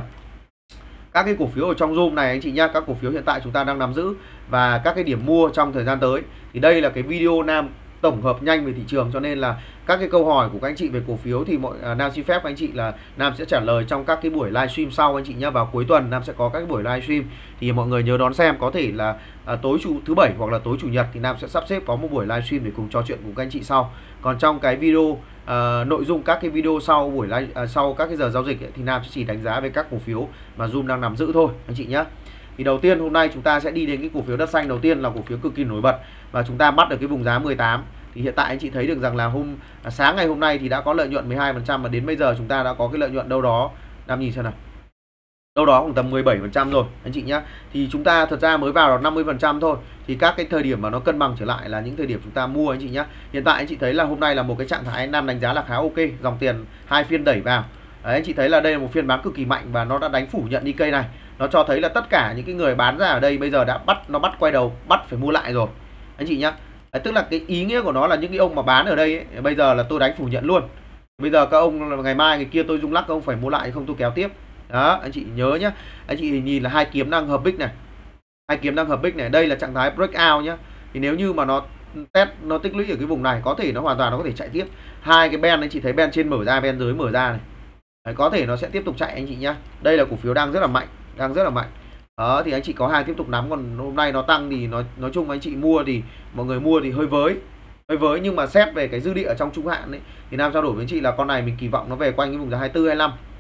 các cái cổ phiếu ở trong Zoom này anh chị nhá, các cổ phiếu hiện tại chúng ta đang nắm giữ và các cái điểm mua trong thời gian tới. Thì đây là cái video Nam tổng hợp nhanh về thị trường, cho nên là các cái câu hỏi của các anh chị về cổ phiếu thì mọi uh, Nam xin phép anh chị là Nam sẽ trả lời trong các cái buổi livestream sau anh chị nhé. Vào cuối tuần Nam sẽ có các buổi livestream thì mọi người nhớ đón xem, có thể là uh, tối chủ thứ bảy hoặc là tối chủ nhật thì Nam sẽ sắp xếp có một buổi livestream để cùng trò chuyện cùng các anh chị sau. Còn trong cái video uh, nội dung các cái video sau buổi live uh, sau các cái giờ giao dịch ấy, thì Nam sẽ chỉ đánh giá về các cổ phiếu mà Zoom đang nắm giữ thôi anh chị nhé. Thì đầu tiên hôm nay chúng ta sẽ đi đến cái cổ phiếu đất xanh đầu tiên, là cổ phiếu cực kỳ nổi bật và chúng ta bắt được cái vùng giá mười tám. Thì hiện tại anh chị thấy được rằng là hôm à, sáng ngày hôm nay thì đã có lợi nhuận mười hai phần trăm, và đến bây giờ chúng ta đã có cái lợi nhuận đâu đó, Nam nhìn xem nào, đâu đó khoảng tầm mười bảy phần trăm rồi anh chị nhá. Thì chúng ta thật ra mới vào được năm mươi phần trăm thôi. Thì các cái thời điểm mà nó cân bằng trở lại là những thời điểm chúng ta mua anh chị nhá. Hiện tại anh chị thấy là hôm nay là một cái trạng thái Nam đánh giá là khá ok, dòng tiền hai phiên đẩy vào. Đấy, anh chị thấy là đây là một phiên bán cực kỳ mạnh và nó đã đánh phủ nhận đi cây này. Nó cho thấy là tất cả những cái người bán ra ở đây bây giờ đã bắt nó bắt quay đầu, bắt phải mua lại rồi anh chị nhá. Đấy, tức là cái ý nghĩa của nó là những cái ông mà bán ở đây ấy, bây giờ là tôi đánh phủ nhận luôn. Bây giờ các ông ngày mai ngày kia tôi rung lắc các ông phải mua lại, không tôi kéo tiếp. Đó, anh chị nhớ nhá. Anh chị nhìn là hai kiếm đang hợp bích này. Hai kiếm đang hợp bích này, đây là trạng thái breakout nhá. Thì nếu như mà nó test nó tích lũy ở cái vùng này, có thể nó hoàn toàn nó có thể chạy tiếp. Hai cái ben anh chị thấy ben trên mở ra, ben dưới mở ra này. Đấy, có thể nó sẽ tiếp tục chạy anh chị nhá. Đây là cổ phiếu đang rất là mạnh, đang rất là mạnh. Đó, thì anh chị có hàng tiếp tục nắm, còn hôm nay nó tăng thì nói nói chung anh chị mua thì mọi người mua thì hơi với hơi với nhưng mà xét về cái dư địa ở trong trung hạn ấy, thì Nam trao đổi với anh chị là con này mình kỳ vọng nó về quanh cái vùng giá hai mươi tư hai mươi lăm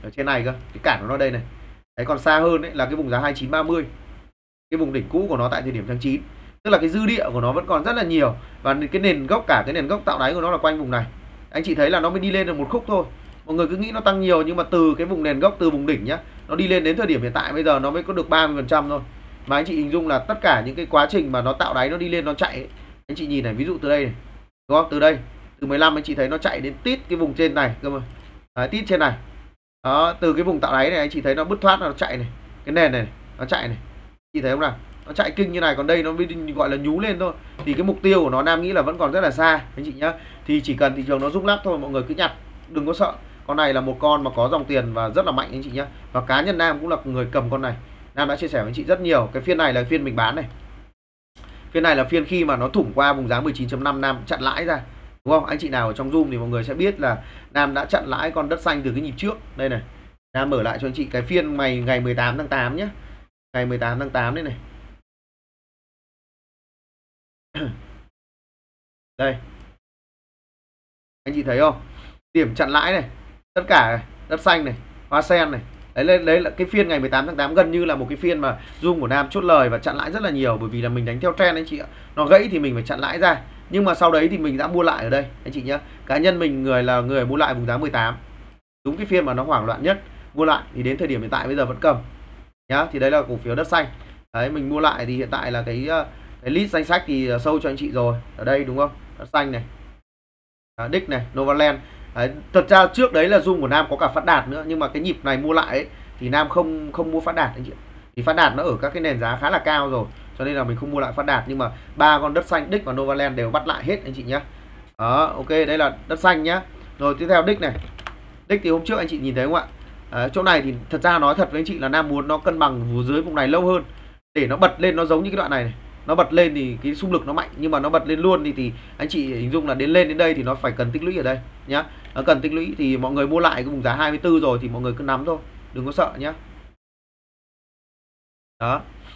ở trên này cơ, cái cản của nó đây này. Đấy, còn xa hơn đấy là cái vùng giá hai mươi chín ba mươi, cái vùng đỉnh cũ của nó tại thời điểm tháng chín. Tức là cái dư địa của nó vẫn còn rất là nhiều, và cái nền gốc, cả cái nền gốc tạo đáy của nó là quanh vùng này. Anh chị thấy là nó mới đi lên được một khúc thôi. Mọi người cứ nghĩ nó tăng nhiều, nhưng mà từ cái vùng nền gốc, từ vùng đỉnh nhá, nó đi lên đến thời điểm hiện tại bây giờ nó mới có được ba mươi phần trăm thôi. Mà anh chị hình dung là tất cả những cái quá trình mà nó tạo đáy, nó đi lên, nó chạy ấy. Anh chị nhìn này, ví dụ từ đây này, đúng không? Từ đây, từ mười lăm anh chị thấy nó chạy đến tít cái vùng trên này cơ mà. Đấy, tít trên này. Đó, từ cái vùng tạo đáy này anh chị thấy nó bứt thoát, nó chạy này, cái nền này, nó chạy này. Chị thấy không nào? Nó chạy kinh như này, còn đây nó gọi là nhú lên thôi. Thì cái mục tiêu của nó Nam nghĩ là vẫn còn rất là xa anh chị nhá. Thì chỉ cần thị trường nó rung lắc thôi, mọi người cứ nhặt, đừng có sợ. Con này là một con mà có dòng tiền và rất là mạnh anh chị nhá. Và cá nhân Nam cũng là người cầm con này. Nam đã chia sẻ với anh chị rất nhiều. Cái phiên này là phiên mình bán này. Phiên này là phiên khi mà nó thủng qua vùng giá mười chín chấm năm, Nam chặn lãi ra. Đúng không? Anh chị nào ở trong Zoom thì mọi người sẽ biết là Nam đã chặn lãi con đất xanh từ cái nhịp trước. Đây này. Nam mở lại cho anh chị cái phiên ngày ngày mười tám tháng tám nhé. Ngày mười tám tháng tám đây này. Đây. Anh chị thấy không? Điểm chặn lãi này, tất cả này, đất xanh này, hoa sen này. Đấy, đấy là cái phiên ngày mười tám tháng tám gần như là một cái phiên mà Zoom của Nam chốt lời và chặn lãi rất là nhiều, bởi vì là mình đánh theo trend anh chị ạ. Nó gãy thì mình phải chặn lãi ra. Nhưng mà sau đấy thì mình đã mua lại ở đây anh chị nhé. Cá nhân mình người là người mua lại vùng giá mười tám. Đúng cái phiên mà nó hoảng loạn nhất, mua lại thì đến thời điểm hiện tại bây giờ vẫn cầm. Nhá, thì đấy là cổ phiếu đất xanh. Đấy, mình mua lại thì hiện tại là cái cái list danh sách thì sâu cho anh chị rồi. Ở đây đúng không? Đất xanh này. À, Dick này, Novaland. Đấy, thật ra trước đấy là Zoom của Nam có cả Phát Đạt nữa, nhưng mà cái nhịp này mua lại ấy, thì Nam không không mua Phát Đạt anh chị. Thì Phát Đạt nó ở các cái nền giá khá là cao rồi, cho nên là mình không mua lại Phát Đạt. Nhưng mà ba con đất xanh, Dick và Novaland đều bắt lại hết anh chị nhé. Đó, ok, đây là đất xanh nhá. Rồi tiếp theo Dick này. Dick thì hôm trước anh chị nhìn thấy không ạ? À, chỗ này thì thật ra nói thật với anh chị là Nam muốn nó cân bằng dưới vùng này lâu hơn, để nó bật lên, nó giống như cái đoạn này này. Nó bật lên thì cái xung lực nó mạnh, nhưng mà nó bật lên luôn thì thì anh chị hình dung là đến lên đến đây thì nó phải cần tích lũy ở đây nhá. Nó cần tích lũy thì mọi người mua lại cái vùng giá hai mươi tư rồi thì mọi người cứ nắm thôi, đừng có sợ nhá. Đó.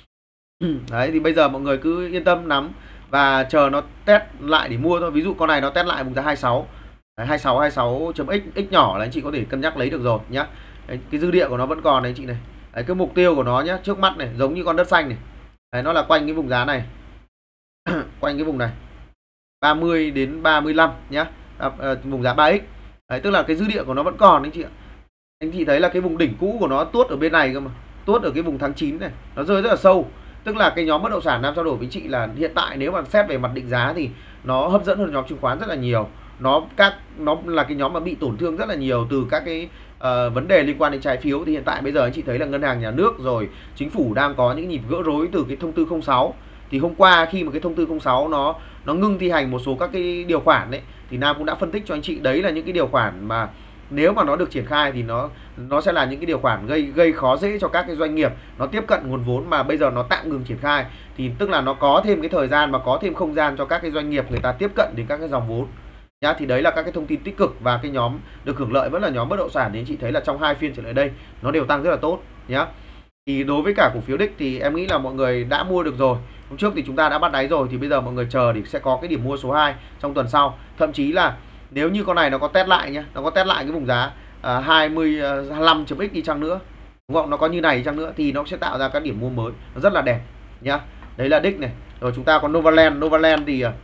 Đấy thì bây giờ mọi người cứ yên tâm nắm và chờ nó test lại để mua thôi. Ví dụ con này nó test lại vùng giá hai mươi sáu. Đấy, hai mươi sáu hai mươi sáu chấm x x nhỏ là anh chị có thể cân nhắc lấy được rồi nhá. Đấy, cái dư địa của nó vẫn còn đấy anh chị này. Đấy, cái mục tiêu của nó nhá, trước mắt này giống như con đất xanh này. Đấy, nó là quanh cái vùng giá này. Quanh cái vùng này. ba mươi đến ba mươi lăm nhá. À, à, vùng giá ba x. Đấy, tức là cái dư địa của nó vẫn còn anh chị ạ. Anh chị thấy là cái vùng đỉnh cũ của nó tuốt ở bên này cơ mà. Tuốt ở cái vùng tháng chín này, nó rơi rất là sâu. Tức là cái nhóm bất động sản Nam trao đổi với chị là hiện tại nếu mà xét về mặt định giá thì nó hấp dẫn hơn nhóm chứng khoán rất là nhiều. Nó các nó là cái nhóm mà bị tổn thương rất là nhiều từ các cái uh, vấn đề liên quan đến trái phiếu. Thì hiện tại bây giờ anh chị thấy là ngân hàng nhà nước rồi chính phủ đang có những nhịp gỡ rối từ cái thông tư không sáu. Thì hôm qua khi mà cái thông tư không sáu nó nó ngưng thi hành một số các cái điều khoản đấy, thì Nam cũng đã phân tích cho anh chị đấy là những cái điều khoản mà nếu mà nó được triển khai thì nó nó sẽ là những cái điều khoản gây gây khó dễ cho các cái doanh nghiệp nó tiếp cận nguồn vốn, mà bây giờ nó tạm ngừng triển khai thì tức là nó có thêm cái thời gian và có thêm không gian cho các cái doanh nghiệp người ta tiếp cận đến các cái dòng vốn nhá. Thì đấy là các cái thông tin tích cực, và cái nhóm được hưởng lợi vẫn là nhóm bất động sản. Thì anh chị thấy là trong hai phiên trở lại đây nó đều tăng rất là tốt nhá. Thì đối với cả cổ phiếu Dick thì em nghĩ là mọi người đã mua được rồi. Hôm trước thì chúng ta đã bắt đáy rồi, thì bây giờ mọi người chờ thì sẽ có cái điểm mua số hai trong tuần sau. Thậm chí là nếu như con này nó có test lại nhá, nó có test lại cái vùng giá uh, hai mươi lăm chấm x đi chăng nữa, đúng không? Nó có như này chăng nữa thì nó sẽ tạo ra các điểm mua mới, nó rất là đẹp nhá. Đấy là Dick này. Rồi chúng ta có Novaland. Novaland thì uh,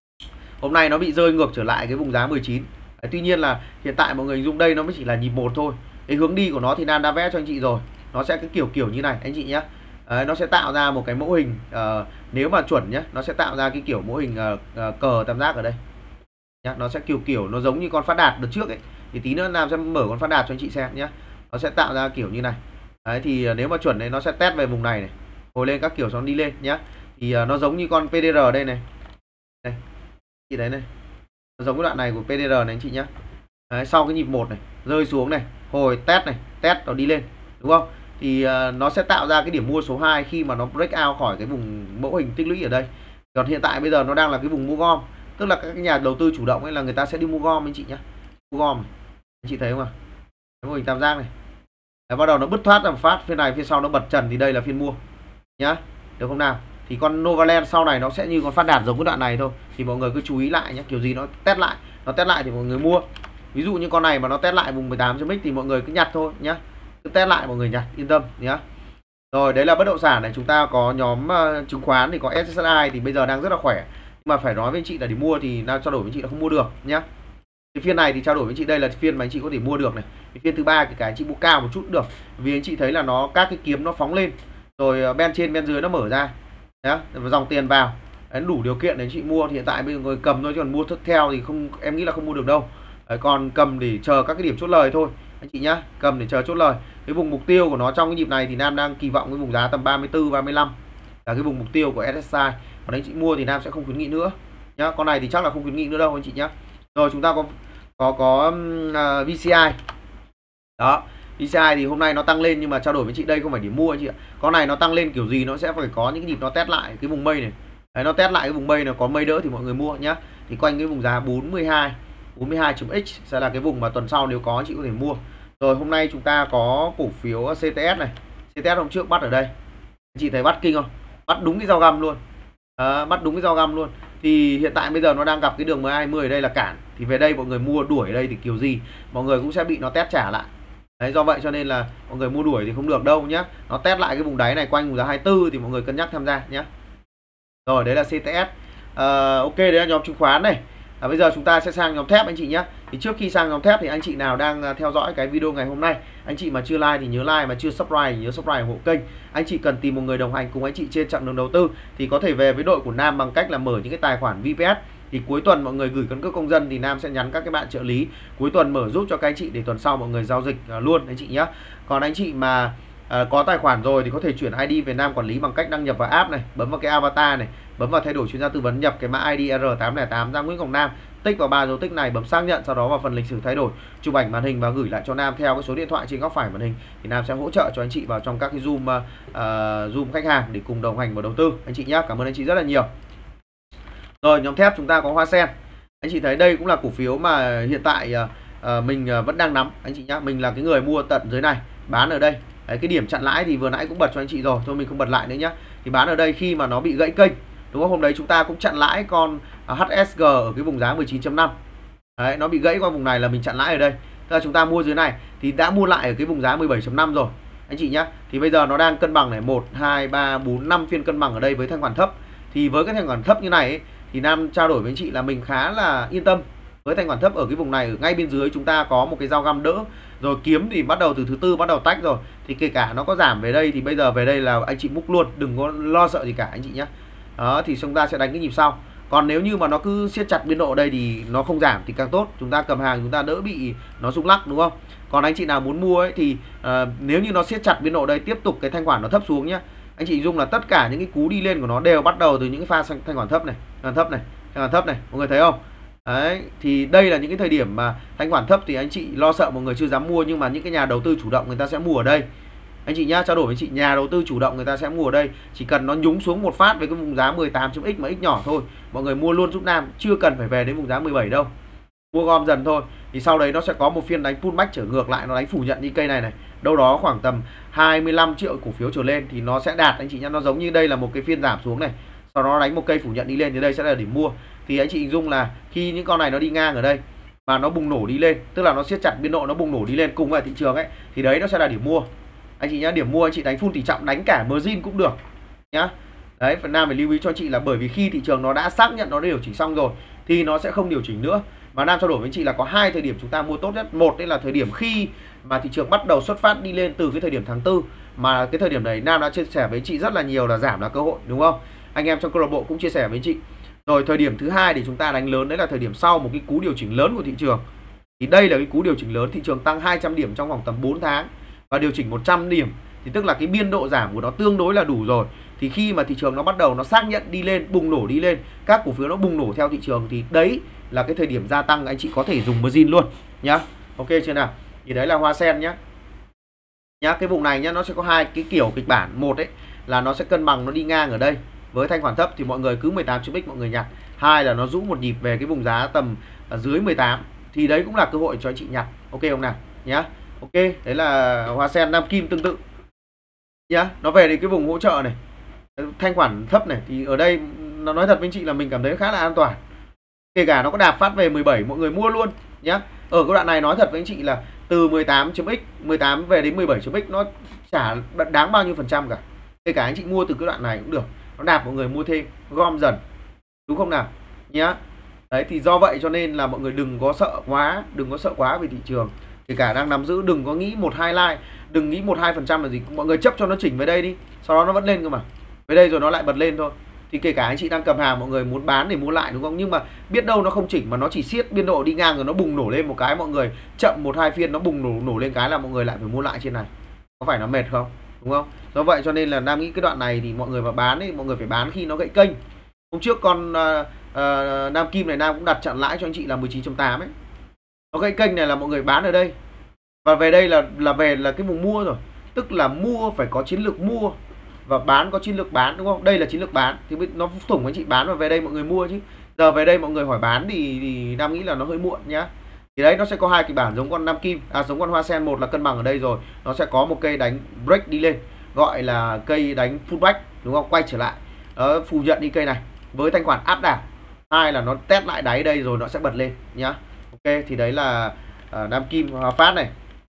hôm nay nó bị rơi ngược trở lại cái vùng giá mười chín. Đấy, tuy nhiên là hiện tại mọi người hình dung đây nó mới chỉ là nhịp một thôi. Cái hướng đi của nó thì Nam đã vẽ cho anh chị rồi. Nó sẽ cái kiểu kiểu như này anh chị nhé. Đấy, nó sẽ tạo ra một cái mẫu hình uh, nếu mà chuẩn nhé, nó sẽ tạo ra cái kiểu mẫu hình uh, uh, cờ tam giác ở đây nhá. Nó sẽ kiểu kiểu nó giống như con Phát Đạt đợt trước ấy. Thì tí nữa Nam sẽ mở con Phát Đạt cho anh chị xem nhé. Nó sẽ tạo ra kiểu như này. Đấy, thì uh, nếu mà chuẩn này nó sẽ test về vùng này này, hồi lên các kiểu xong đi lên nhá. Thì uh, nó giống như con pê đê rờ đây này. Đây. Chị đấy này. Nó giống cái đoạn này của pê đê rờ này anh chị nhé. Đấy, sau cái nhịp một này rơi xuống này, hồi test này, test nó đi lên, đúng không? Thì uh, nó sẽ tạo ra cái điểm mua số hai khi mà nó break out khỏi cái vùng mẫu hình tích lũy ở đây. Còn hiện tại bây giờ nó đang là cái vùng mua gom, tức là các nhà đầu tư chủ động ấy là người ta sẽ đi mua gom anh chị nhé. Mua gom này. Anh chị thấy không ạ? Cái mô hình tam giác này. Đấy, bắt đầu nó bứt thoát ra một phát, phiên này phiên sau nó bật trần thì đây là phiên mua nhá. Được không nào? Thì con Novaland sau này nó sẽ như con Phát Đạt giống cái đoạn này thôi. Thì mọi người cứ chú ý lại nhé, kiểu gì nó test lại, nó test lại thì mọi người mua Ví dụ như con này mà nó test lại vùng mười tám chấm x thì mọi người cứ nhặt thôi nhá, cứ test lại mọi người nhặt, yên tâm nhá. Rồi đấy là bất động sản này. Chúng ta có nhóm uh, chứng khoán thì có ét ét i thì bây giờ đang rất là khỏe, nhưng mà phải nói với anh chị là để mua thì nào trao đổi với anh chị là không mua được nhá. Cái phiên này thì trao đổi với anh chị, đây là phiên mà anh chị có thể mua được này. Cái phiên thứ ba cái cái anh chị mua cao một chút được, vì anh chị thấy là nó các cái kiếm nó phóng lên rồi bên trên bên dưới nó mở ra nhá, dòng tiền vào đấy, đủ điều kiện để anh chị mua. Thì hiện tại bây giờ người cầm thôi, chứ còn mua tiếp theo thì không, em nghĩ là không mua được đâu. Đấy, còn cầm để chờ các cái điểm chốt lời thôi anh chị nhá, cầm để chờ chốt lời. Cái vùng mục tiêu của nó trong cái nhịp này thì Nam đang kỳ vọng cái vùng giá tầm ba mươi tư ba mươi lăm là cái vùng mục tiêu của ét ét i. Còn anh chị mua thì Nam sẽ không khuyến nghị nữa nhá, con này thì chắc là không khuyến nghị nữa đâu anh chị nhá. Rồi chúng ta có có có uh, vê xê i đó. vê xê i thì hôm nay nó tăng lên, nhưng mà trao đổi với chị đây không phải để mua anh chị ạ. Con này nó tăng lên kiểu gì nó sẽ phải có những cái nhịp nó test lại cái vùng mây này. Đấy, nó test lại cái vùng mây này, có mây đỡ thì mọi người mua nhá. Thì quanh cái vùng giá bốn mươi hai bốn mươi hai chấm x sẽ là cái vùng mà tuần sau nếu có anh chị có thể mua. Rồi hôm nay chúng ta có cổ phiếu xê tê ét này. xê tê ét hôm trước bắt ở đây, anh chị thấy bắt kinh không? Bắt đúng cái dao găm luôn. À, bắt đúng cái dao găm luôn. Thì hiện tại bây giờ nó đang gặp cái đường em hai mươi ở đây là cản, thì về đây mọi người mua đuổi ở đây thì kiểu gì mọi người cũng sẽ bị nó test trả lại. Đấy, do vậy cho nên là mọi người mua đuổi thì không được đâu nhá. Nó test lại cái vùng đáy này quanh vùng giá hai mươi tư thì mọi người cân nhắc tham gia nhé. Rồi đấy là xê tê ét. à, Ok, đấy là nhóm chứng khoán này. à, Bây giờ chúng ta sẽ sang nhóm thép anh chị nhé. Thì trước khi sang nhóm thép thì anh chị nào đang theo dõi cái video ngày hôm nay, anh chị mà chưa like thì nhớ like, mà chưa subscribe thì nhớ subscribe ủng hộ kênh. Anh chị cần tìm một người đồng hành cùng anh chị trên chặng đường đầu tư thì có thể về với đội của Nam bằng cách là mở những cái tài khoản vê pê ét. Thì cuối tuần mọi người gửi căn cước công dân thì Nam sẽ nhắn các cái bạn trợ lý cuối tuần mở giúp cho các anh chị, để tuần sau mọi người giao dịch luôn anh chị nhé. Còn anh chị mà À, có tài khoản rồi thì có thể chuyển i đê về Nam quản lý bằng cách đăng nhập vào app này, bấm vào cái avatar này, bấm vào thay đổi chuyên gia tư vấn, nhập cái mã i đê R tám không tám ra Nguyễn Ngọc Nam, tích vào ba dấu tích này, bấm xác nhận, sau đó vào phần lịch sử thay đổi, chụp ảnh màn hình và gửi lại cho Nam theo cái số điện thoại trên góc phải màn hình, thì Nam sẽ hỗ trợ cho anh chị vào trong các cái zoom uh, zoom khách hàng để cùng đồng hành vào đầu tư anh chị nhé. Cảm ơn anh chị rất là nhiều. Rồi nhóm thép chúng ta có Hoa Sen. Anh chị thấy đây cũng là cổ phiếu mà hiện tại uh, uh, mình uh, vẫn đang nắm anh chị nhé. Mình là cái người mua tận dưới này, bán ở đây. Đấy, cái điểm chặn lãi thì vừa nãy cũng bật cho anh chị rồi, thôi mình không bật lại nữa nhá. Thì bán ở đây khi mà nó bị gãy kênh, đúng không? Hôm đấy chúng ta cũng chặn lãi con hát ét giê ở cái vùng giá mười chín chấm năm. Đấy, nó bị gãy qua vùng này là mình chặn lãi ở đây. Tức là chúng ta mua dưới này thì đã mua lại ở cái vùng giá mười bảy chấm năm rồi anh chị nhá. Thì bây giờ nó đang cân bằng này, một hai ba bốn năm phiên cân bằng ở đây với thanh khoản thấp. Thì với cái thanh khoản thấp như này ấy, thì Nam trao đổi với anh chị là mình khá là yên tâm. Với thanh khoản thấp ở cái vùng này, ở ngay bên dưới chúng ta có một cái dao găm đỡ. Rồi kiếm thì bắt đầu từ thứ tư bắt đầu tách rồi. Thì kể cả nó có giảm về đây thì bây giờ về đây là anh chị múc luôn, đừng có lo sợ gì cả anh chị nhé. Đó, thì chúng ta sẽ đánh cái nhịp sau. Còn nếu như mà nó cứ siết chặt biên độ ở đây thì nó không giảm thì càng tốt, chúng ta cầm hàng chúng ta đỡ bị nó rung lắc, đúng không? Còn anh chị nào muốn mua ấy thì uh, nếu như nó siết chặt biên độ đây, tiếp tục cái thanh khoản nó thấp xuống nhé. Anh chị dung là tất cả những cái cú đi lên của nó đều bắt đầu từ những cái pha thanh khoản thấp này, thanh khoản thấp này, thanh khoản thấp này, mọi người thấy không? Đấy, thì đây là những cái thời điểm mà thanh khoản thấp thì anh chị lo sợ mọi người chưa dám mua, nhưng mà những cái nhà đầu tư chủ động người ta sẽ mua ở đây. Anh chị nhá, trao đổi với chị, nhà đầu tư chủ động người ta sẽ mua ở đây, chỉ cần nó nhúng xuống một phát với cái vùng giá mười tám chấm x mà x nhỏ thôi, mọi người mua luôn giúp Nam, chưa cần phải về đến vùng giá mười bảy đâu. Mua gom dần thôi. Thì sau đấy nó sẽ có một phiên đánh pullback trở ngược lại, nó đánh phủ nhận như cây này này, đâu đó khoảng tầm hai mươi lăm triệu cổ phiếu trở lên thì nó sẽ đạt anh chị nhá. Nó giống như đây là một cái phiên giảm xuống này, sau đó đánh một cây phủ nhận đi lên thì đây sẽ là điểm mua. Thì anh chị hình dung là khi những con này nó đi ngang ở đây mà nó bùng nổ đi lên, tức là nó siết chặt biên độ, nó bùng nổ đi lên cùng với thị trường ấy, thì đấy nó sẽ là điểm mua anh chị nhá. Điểm mua anh chị đánh full tỷ trọng, đánh cả margin cũng được nhá. Đấy, phần Nam phải lưu ý cho anh chị là bởi vì khi thị trường nó đã xác nhận nó điều chỉnh xong rồi thì nó sẽ không điều chỉnh nữa. Mà Nam trao đổi với anh chị là có hai thời điểm chúng ta mua tốt nhất. Một đấy là thời điểm khi mà thị trường bắt đầu xuất phát đi lên từ cái thời điểm tháng tư, mà cái thời điểm này Nam đã chia sẻ với anh chị rất là nhiều là giảm là cơ hội, đúng không? Anh em trong câu lạc bộ cũng chia sẻ với anh chị. Rồi thời điểm thứ hai để chúng ta đánh lớn đấy là thời điểm sau một cái cú điều chỉnh lớn của thị trường. Thì đây là cái cú điều chỉnh lớn, thị trường tăng hai trăm điểm trong vòng tầm bốn tháng và điều chỉnh một trăm điểm, thì tức là cái biên độ giảm của nó tương đối là đủ rồi. Thì khi mà thị trường nó bắt đầu nó xác nhận đi lên, bùng nổ đi lên, các cổ phiếu nó bùng nổ theo thị trường, thì đấy là cái thời điểm gia tăng, anh chị có thể dùng margin luôn nhá. Ok chưa nào? Thì đấy là Hoa Sen nhá. Nhá, cái vùng này nhá, nó sẽ có hai cái kiểu kịch bản. Một ấy là nó sẽ cân bằng, nó đi ngang ở đây với thanh khoản thấp thì mọi người cứ mười tám chấm x mọi người nhặt. Hai là nó rũ một nhịp về cái vùng giá tầm ở dưới mười tám thì đấy cũng là cơ hội cho anh chị nhặt. Ok không nào? Nhá. Ok, đấy là Hoa Sen. Nam Kim tương tự nhá, nó về đến cái vùng hỗ trợ này, thanh khoản thấp này, thì ở đây nó nói thật với anh chị là mình cảm thấy khá là an toàn. Kể cả nó có đạp phát về mười bảy mọi người mua luôn nhá. Ở cái đoạn này nói thật với anh chị là từ mười tám chấm x, mười tám về đến mười bảy chấm x nó chả đáng bao nhiêu phần trăm cả. Kể cả anh chị mua từ cái đoạn này cũng được, nó đạp mọi người mua thêm, gom dần, đúng không nào nhá. Đấy thì do vậy cho nên là mọi người đừng có sợ quá, đừng có sợ quá về thị trường. Kể cả đang nắm giữ đừng có nghĩ một hai like, đừng nghĩ một hai phần trăm là gì, mọi người chấp cho nó chỉnh về đây đi, sau đó nó vẫn lên cơ mà. Về đây rồi nó lại bật lên thôi. Thì kể cả anh chị đang cầm hàng, mọi người muốn bán để mua lại đúng không? Nhưng mà biết đâu nó không chỉnh mà nó chỉ siết biên độ đi ngang rồi nó bùng nổ lên một cái, mọi người chậm một hai phiên nó bùng nổ nổ lên cái là mọi người lại phải mua lại trên này. Có phải nó mệt không? Đúng không? Do vậy cho nên là Nam nghĩ cái đoạn này thì mọi người mà bán ấy, mọi người phải bán khi nó gãy kênh. Hôm trước con uh, uh, Nam Kim này Nam cũng đặt chặn lãi cho anh chị là mười chín chấm tám ấy. Nó gãy kênh này là mọi người bán ở đây. Và về đây là là về là cái vùng mua rồi. Tức là mua phải có chiến lược mua và bán có chiến lược bán, đúng không? Đây là chiến lược bán thì nó thủng anh chị bán và về đây mọi người mua chứ. Giờ về đây mọi người hỏi bán thì, thì Nam nghĩ là nó hơi muộn nhá. Thì đấy nó sẽ có hai kịch bản giống con Nam Kim, à giống con Hoa Sen, một là cân bằng ở đây rồi, nó sẽ có một cây đánh break đi lên, gọi là cây đánh pullback, đúng không? Quay trở lại. Đó, phủ nhận đi cây này với thanh khoản áp đảo. Hai là nó test lại đáy đây rồi nó sẽ bật lên nhá. Ok, thì đấy là uh, Nam Kim, Hòa Phát này.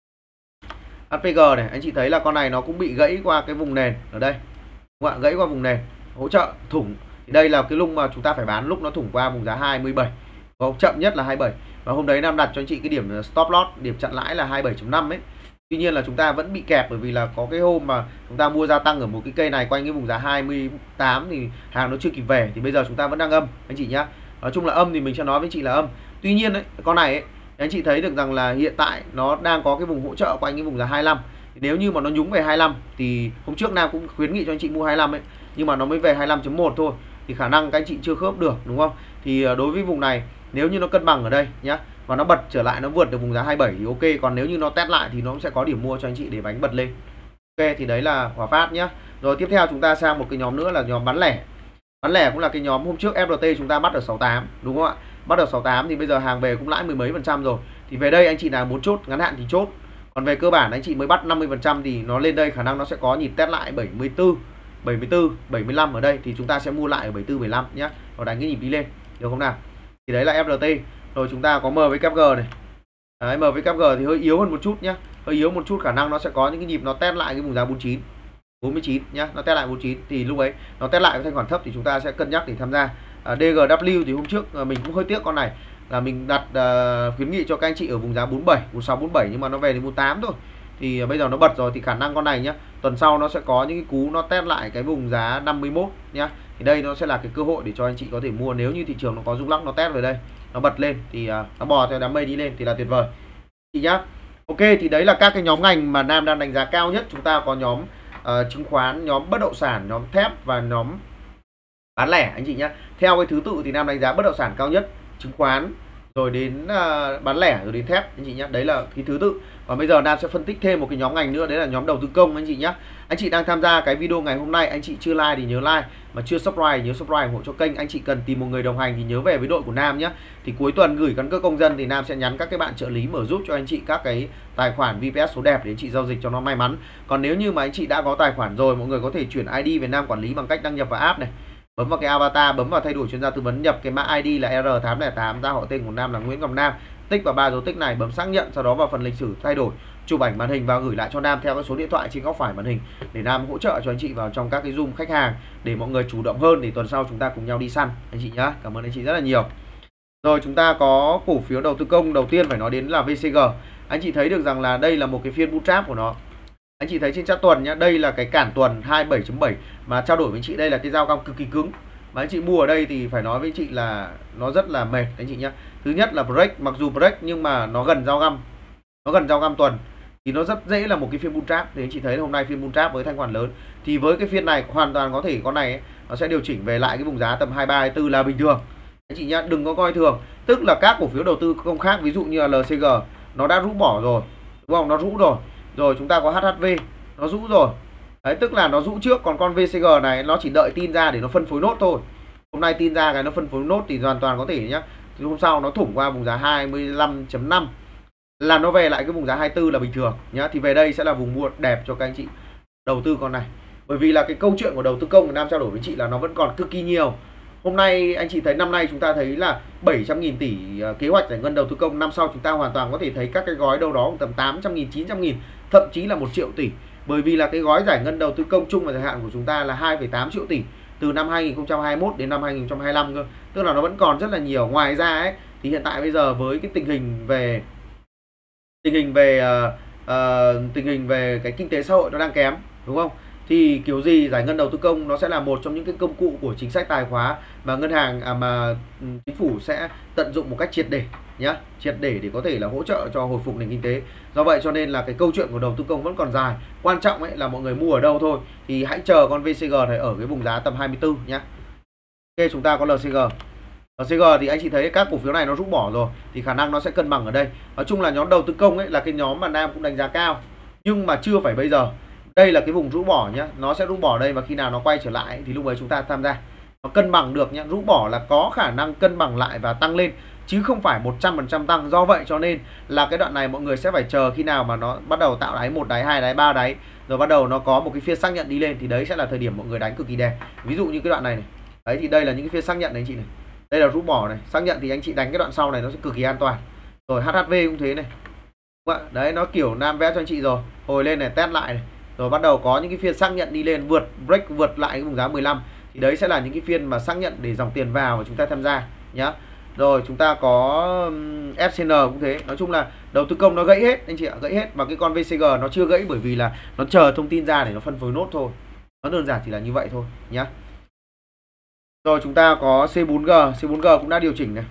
hát pê giê này, anh chị thấy là con này nó cũng bị gãy qua cái vùng nền ở đây. Đúng không? Gãy qua vùng nền, hỗ trợ thủng. Thì đây là cái lúc mà chúng ta phải bán, lúc nó thủng qua vùng giá hai mươi bảy. Và chậm nhất là hai mươi bảy. Và hôm đấy Nam đặt cho anh chị cái điểm stop loss, điểm chặn lãi là hai mươi bảy chấm năm ấy. Tuy nhiên là chúng ta vẫn bị kẹp bởi vì là có cái hôm mà chúng ta mua gia tăng ở một cái cây này quanh cái vùng giá hai mươi tám thì hàng nó chưa kịp về, thì bây giờ chúng ta vẫn đang âm anh chị nhá. Nói chung là âm thì mình sẽ nói với chị là âm. Tuy nhiên đấy, con này ấy, anh chị thấy được rằng là hiện tại nó đang có cái vùng hỗ trợ quanh cái vùng giá hai mươi lăm. Thì nếu như mà nó nhúng về hai mươi lăm thì hôm trước Nam cũng khuyến nghị cho anh chị mua hai mươi lăm ấy, nhưng mà nó mới về hai mươi lăm chấm một thôi, thì khả năng các anh chị chưa khớp được, đúng không? Thì đối với vùng này nếu như nó cân bằng ở đây nhá và nó bật trở lại, nó vượt được vùng giá hai mươi bảy thì ok, còn nếu như nó test lại thì nó cũng sẽ có điểm mua cho anh chị để bánh bật lên. Ok, thì đấy là Hòa Phát nhá. Rồi tiếp theo chúng ta sang một cái nhóm nữa là nhóm bán lẻ. Bán lẻ cũng là cái nhóm hôm trước ép rờ tê chúng ta bắt ở sáu mươi tám, đúng không ạ? Bắt ở sáu mươi tám thì bây giờ hàng về cũng lãi mười mấy phần trăm rồi. Thì về đây anh chị nào muốn chốt ngắn hạn thì chốt. Còn về cơ bản anh chị mới bắt năm mươi phần trăm thì nó lên đây khả năng nó sẽ có nhịp test lại bảy mươi tư, bảy mươi tư, bảy mươi lăm ở đây thì chúng ta sẽ mua lại ở bảy mươi tư, bảy mươi lăm nhá. Và đánh cái nhịp đi lên, được không nào? Thì đấy là ép rờ tê. Rồi chúng ta có M với kép giê này. Đấy, M với kép giê thì hơi yếu hơn một chút nhá. Hơi yếu một chút, khả năng nó sẽ có những cái nhịp nó test lại cái vùng giá bốn mươi chín, bốn mươi chín nhá, nó test lại bốn mươi chín thì lúc ấy nó test lại cái thanh khoản thấp thì chúng ta sẽ cân nhắc để tham gia. À, đê giê vê thì hôm trước mình cũng hơi tiếc con này, là mình đặt uh, khuyến nghị cho các anh chị ở vùng giá bốn mươi bảy, bốn mươi sáu, bốn mươi bảy nhưng mà nó về đến bốn mươi tám thôi. Thì uh, bây giờ nó bật rồi thì khả năng con này nhá, tuần sau nó sẽ có những cái cú nó test lại cái vùng giá năm mươi mốt nhá. Thì đây nó sẽ là cái cơ hội để cho anh chị có thể mua nếu như thị trường nó có rung lắc, nó test về đây, nó bật lên thì uh, nó bò theo đám mây đi lên thì là tuyệt vời chị nhá. Ok, thì đấy là các cái nhóm ngành mà Nam đang đánh giá cao nhất. Chúng ta có nhóm uh, chứng khoán, nhóm bất động sản, nhóm thép và nhóm bán lẻ anh chị nhé. Theo cái thứ tự thì Nam đánh giá bất động sản cao nhất, chứng khoán, rồi đến uh, bán lẻ, rồi đến thép anh chị nhé. Đấy là cái thứ tự. Và bây giờ Nam sẽ phân tích thêm một cái nhóm ngành nữa, đấy là nhóm đầu tư công anh chị nhé. Anh chị đang tham gia cái video ngày hôm nay, anh chị chưa like thì nhớ like, mà chưa subscribe nhớ subscribe ủng hộ cho kênh. Anh chị cần tìm một người đồng hành thì nhớ về với đội của Nam nhé. Thì cuối tuần gửi căn cước công dân thì Nam sẽ nhắn các cái bạn trợ lý mở giúp cho anh chị các cái tài khoản vê pê ét số đẹp để anh chị giao dịch cho nó may mắn. Còn nếu như mà anh chị đã có tài khoản rồi, mọi người có thể chuyển i đê về Nam quản lý bằng cách đăng nhập vào app này, bấm vào cái avatar, bấm vào thay đổi chuyên gia tư vấn, nhập cái mã i đê là R tám không tám, ra họ tên của Nam là Nguyễn Ngọc Nam, tích vào ba dấu tích này, bấm xác nhận, sau đó vào phần lịch sử thay đổi, chụp ảnh màn hình và gửi lại cho Nam theo cái số điện thoại trên góc phải màn hình để Nam hỗ trợ cho anh chị vào trong các cái zoom khách hàng để mọi người chủ động hơn, để tuần sau chúng ta cùng nhau đi săn anh chị nhá. Cảm ơn anh chị rất là nhiều. Rồi chúng ta có cổ phiếu đầu tư công đầu tiên phải nói đến là vê xê giê. Anh chị thấy được rằng là đây là một cái phiên bootstrap của nó. Anh chị thấy trên chart tuần nhá, đây là cái cản tuần hai mươi bảy chấm bảy mà trao đổi với anh chị, đây là cái giao cong cực kỳ cứng. Mà anh chị mua ở đây thì phải nói với anh chị là nó rất là mệt anh chị nhá. Thứ nhất là break, mặc dù break nhưng mà nó gần giao găm. Nó gần giao găm tuần thì nó rất dễ là một cái phiên bootstrap. Thì anh chị thấy hôm nay phiên bootstrap với thanh khoản lớn thì với cái phiên này hoàn toàn có thể con này ấy, nó sẽ điều chỉnh về lại cái vùng giá tầm hai mươi ba, hai mươi tư là bình thường. Anh chị nhá, đừng có coi thường. Tức là các cổ phiếu đầu tư công khác ví dụ như là lờ xê giê nó đã rũ bỏ rồi, đúng không? Nó rũ rồi. Rồi chúng ta có hát hát vê nó rũ rồi. Đấy, tức là nó rũ trước, còn con vê xê giê này nó chỉ đợi tin ra để nó phân phối nốt thôi. Hôm nay tin ra cái nó phân phối nốt thì hoàn toàn có thể nhá. Thì hôm sau nó thủng qua vùng giá hai mươi lăm chấm năm là nó về lại cái vùng giá hai mươi tư là bình thường nhá. Thì về đây sẽ là vùng mua đẹp cho các anh chị đầu tư con này. Bởi vì là cái câu chuyện của đầu tư công của Nam trao đổi với chị là nó vẫn còn cực kỳ nhiều. Hôm nay anh chị thấy năm nay chúng ta thấy là bảy trăm nghìn tỷ kế hoạch giải ngân đầu tư công, năm sau chúng ta hoàn toàn có thể thấy các cái gói đâu đó tầm tám trăm nghìn, chín trăm nghìn, thậm chí là một triệu tỷ. Bởi vì là cái gói giải ngân đầu tư công chung và dài hạn của chúng ta là hai phẩy tám triệu tỷ từ năm hai nghìn không trăm hai mươi mốt đến năm hai nghìn không trăm hai mươi lăm cơ. Tức là nó vẫn còn rất là nhiều. Ngoài ra ấy thì hiện tại bây giờ với cái tình hình về tình hình về uh, uh, tình hình về cái kinh tế xã hội nó đang kém, đúng không? Thì kiểu gì giải ngân đầu tư công nó sẽ là một trong những cái công cụ của chính sách tài khóa mà ngân hàng à, mà chính phủ sẽ tận dụng một cách triệt để nhá, triệt để để có thể là hỗ trợ cho hồi phục nền kinh tế. Do vậy cho nên là cái câu chuyện của đầu tư công vẫn còn dài. Quan trọng ấy là mọi người mua ở đâu thôi. Thì hãy chờ con vê xê giê này ở cái vùng giá tầm hai mươi tư nhá. Ok, chúng ta có lờ xê giê. lờ xê giê thì anh chị thấy các cổ phiếu này nó rút bỏ rồi thì khả năng nó sẽ cân bằng ở đây. Nói chung là nhóm đầu tư công ấy là cái nhóm mà Nam cũng đánh giá cao, nhưng mà chưa phải bây giờ. Đây là cái vùng rũ bỏ nhá, nó sẽ rũ bỏ đây và khi nào nó quay trở lại thì lúc ấy chúng ta tham gia. Nó cân bằng được nhá, rũ bỏ là có khả năng cân bằng lại và tăng lên chứ không phải một trăm phần trăm tăng. Do vậy cho nên là cái đoạn này mọi người sẽ phải chờ khi nào mà nó bắt đầu tạo đáy, một đáy, hai đáy, ba đáy, rồi bắt đầu nó có một cái phiên xác nhận đi lên thì đấy sẽ là thời điểm mọi người đánh cực kỳ đẹp. Ví dụ như cái đoạn này này. Đấy thì đây là những cái phiên xác nhận này anh chị này. Đây là rũ bỏ này, xác nhận thì anh chị đánh cái đoạn sau này nó sẽ cực kỳ an toàn. Rồi hát hát vê cũng thế này. Đấy, nó kiểu Nam vẽ cho anh chị rồi. Hồi lên này test lại này. Rồi bắt đầu có những cái phiên xác nhận đi lên, vượt break, vượt lại cái vùng giá mười lăm thì đấy sẽ là những cái phiên mà xác nhận để dòng tiền vào và chúng ta tham gia nhá. Rồi chúng ta có ép xê en cũng thế. Nói chung là đầu tư công nó gãy hết anh chị ạ, gãy hết, và cái con vê xê giê nó chưa gãy bởi vì là nó chờ thông tin ra để nó phân phối nốt thôi. Nó đơn giản chỉ là như vậy thôi nhá. Rồi chúng ta có xê bốn giê, xê bốn giê cũng đã điều chỉnh này.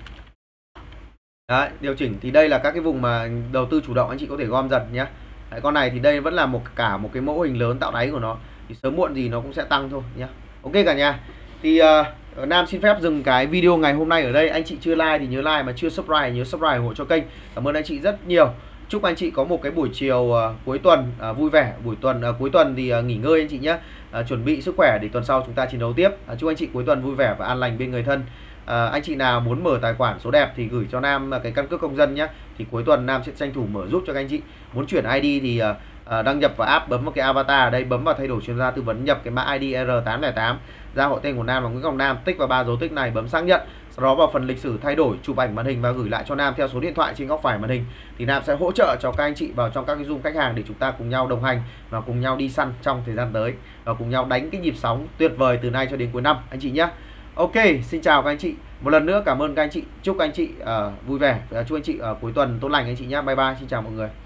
Đấy, điều chỉnh thì đây là các cái vùng mà đầu tư chủ động anh chị có thể gom dần nhé. Đấy, con này thì đây vẫn là một cả một cái mẫu hình lớn tạo đáy của nó, thì sớm muộn gì nó cũng sẽ tăng thôi nhé. Ok cả nhà. Thì uh, Nam xin phép dừng cái video ngày hôm nay ở đây. Anh chị chưa like thì nhớ like, mà chưa subscribe nhớ subscribe ủng hộ cho kênh. Cảm ơn anh chị rất nhiều. Chúc anh chị có một cái buổi chiều uh, cuối tuần uh, vui vẻ. Buổi tuần uh, cuối tuần thì uh, nghỉ ngơi anh chị nhé. Uh, chuẩn bị sức khỏe để tuần sau chúng ta chiến đấu tiếp. Uh, chúc anh chị cuối tuần vui vẻ và an lành bên người thân. À, anh chị nào muốn mở tài khoản số đẹp thì gửi cho Nam cái căn cước công dân nhé. Thì cuối tuần Nam sẽ tranh thủ mở giúp cho các anh chị. Muốn chuyển i đê thì à, đăng nhập vào app, bấm vào cái avatar ở đây, bấm vào thay đổi chuyên gia tư vấn, nhập cái mã i đê R tám không tám, ra họ tên của Nam là Nguyễn Ngọc Nam, tích vào ba dấu tích này, bấm xác nhận. Sau đó vào phần lịch sử thay đổi, chụp ảnh màn hình và gửi lại cho Nam theo số điện thoại trên góc phải màn hình. Thì Nam sẽ hỗ trợ cho các anh chị vào trong các cái zoom khách hàng để chúng ta cùng nhau đồng hành và cùng nhau đi săn trong thời gian tới, và cùng nhau đánh cái nhịp sóng tuyệt vời từ nay cho đến cuối năm anh chị nhé. Ok, xin chào các anh chị. Một lần nữa cảm ơn các anh chị. Chúc các anh chị uh, vui vẻ. Chúc anh chị uh, cuối tuần tốt lành anh chị nhé. Bye bye. Xin chào mọi người.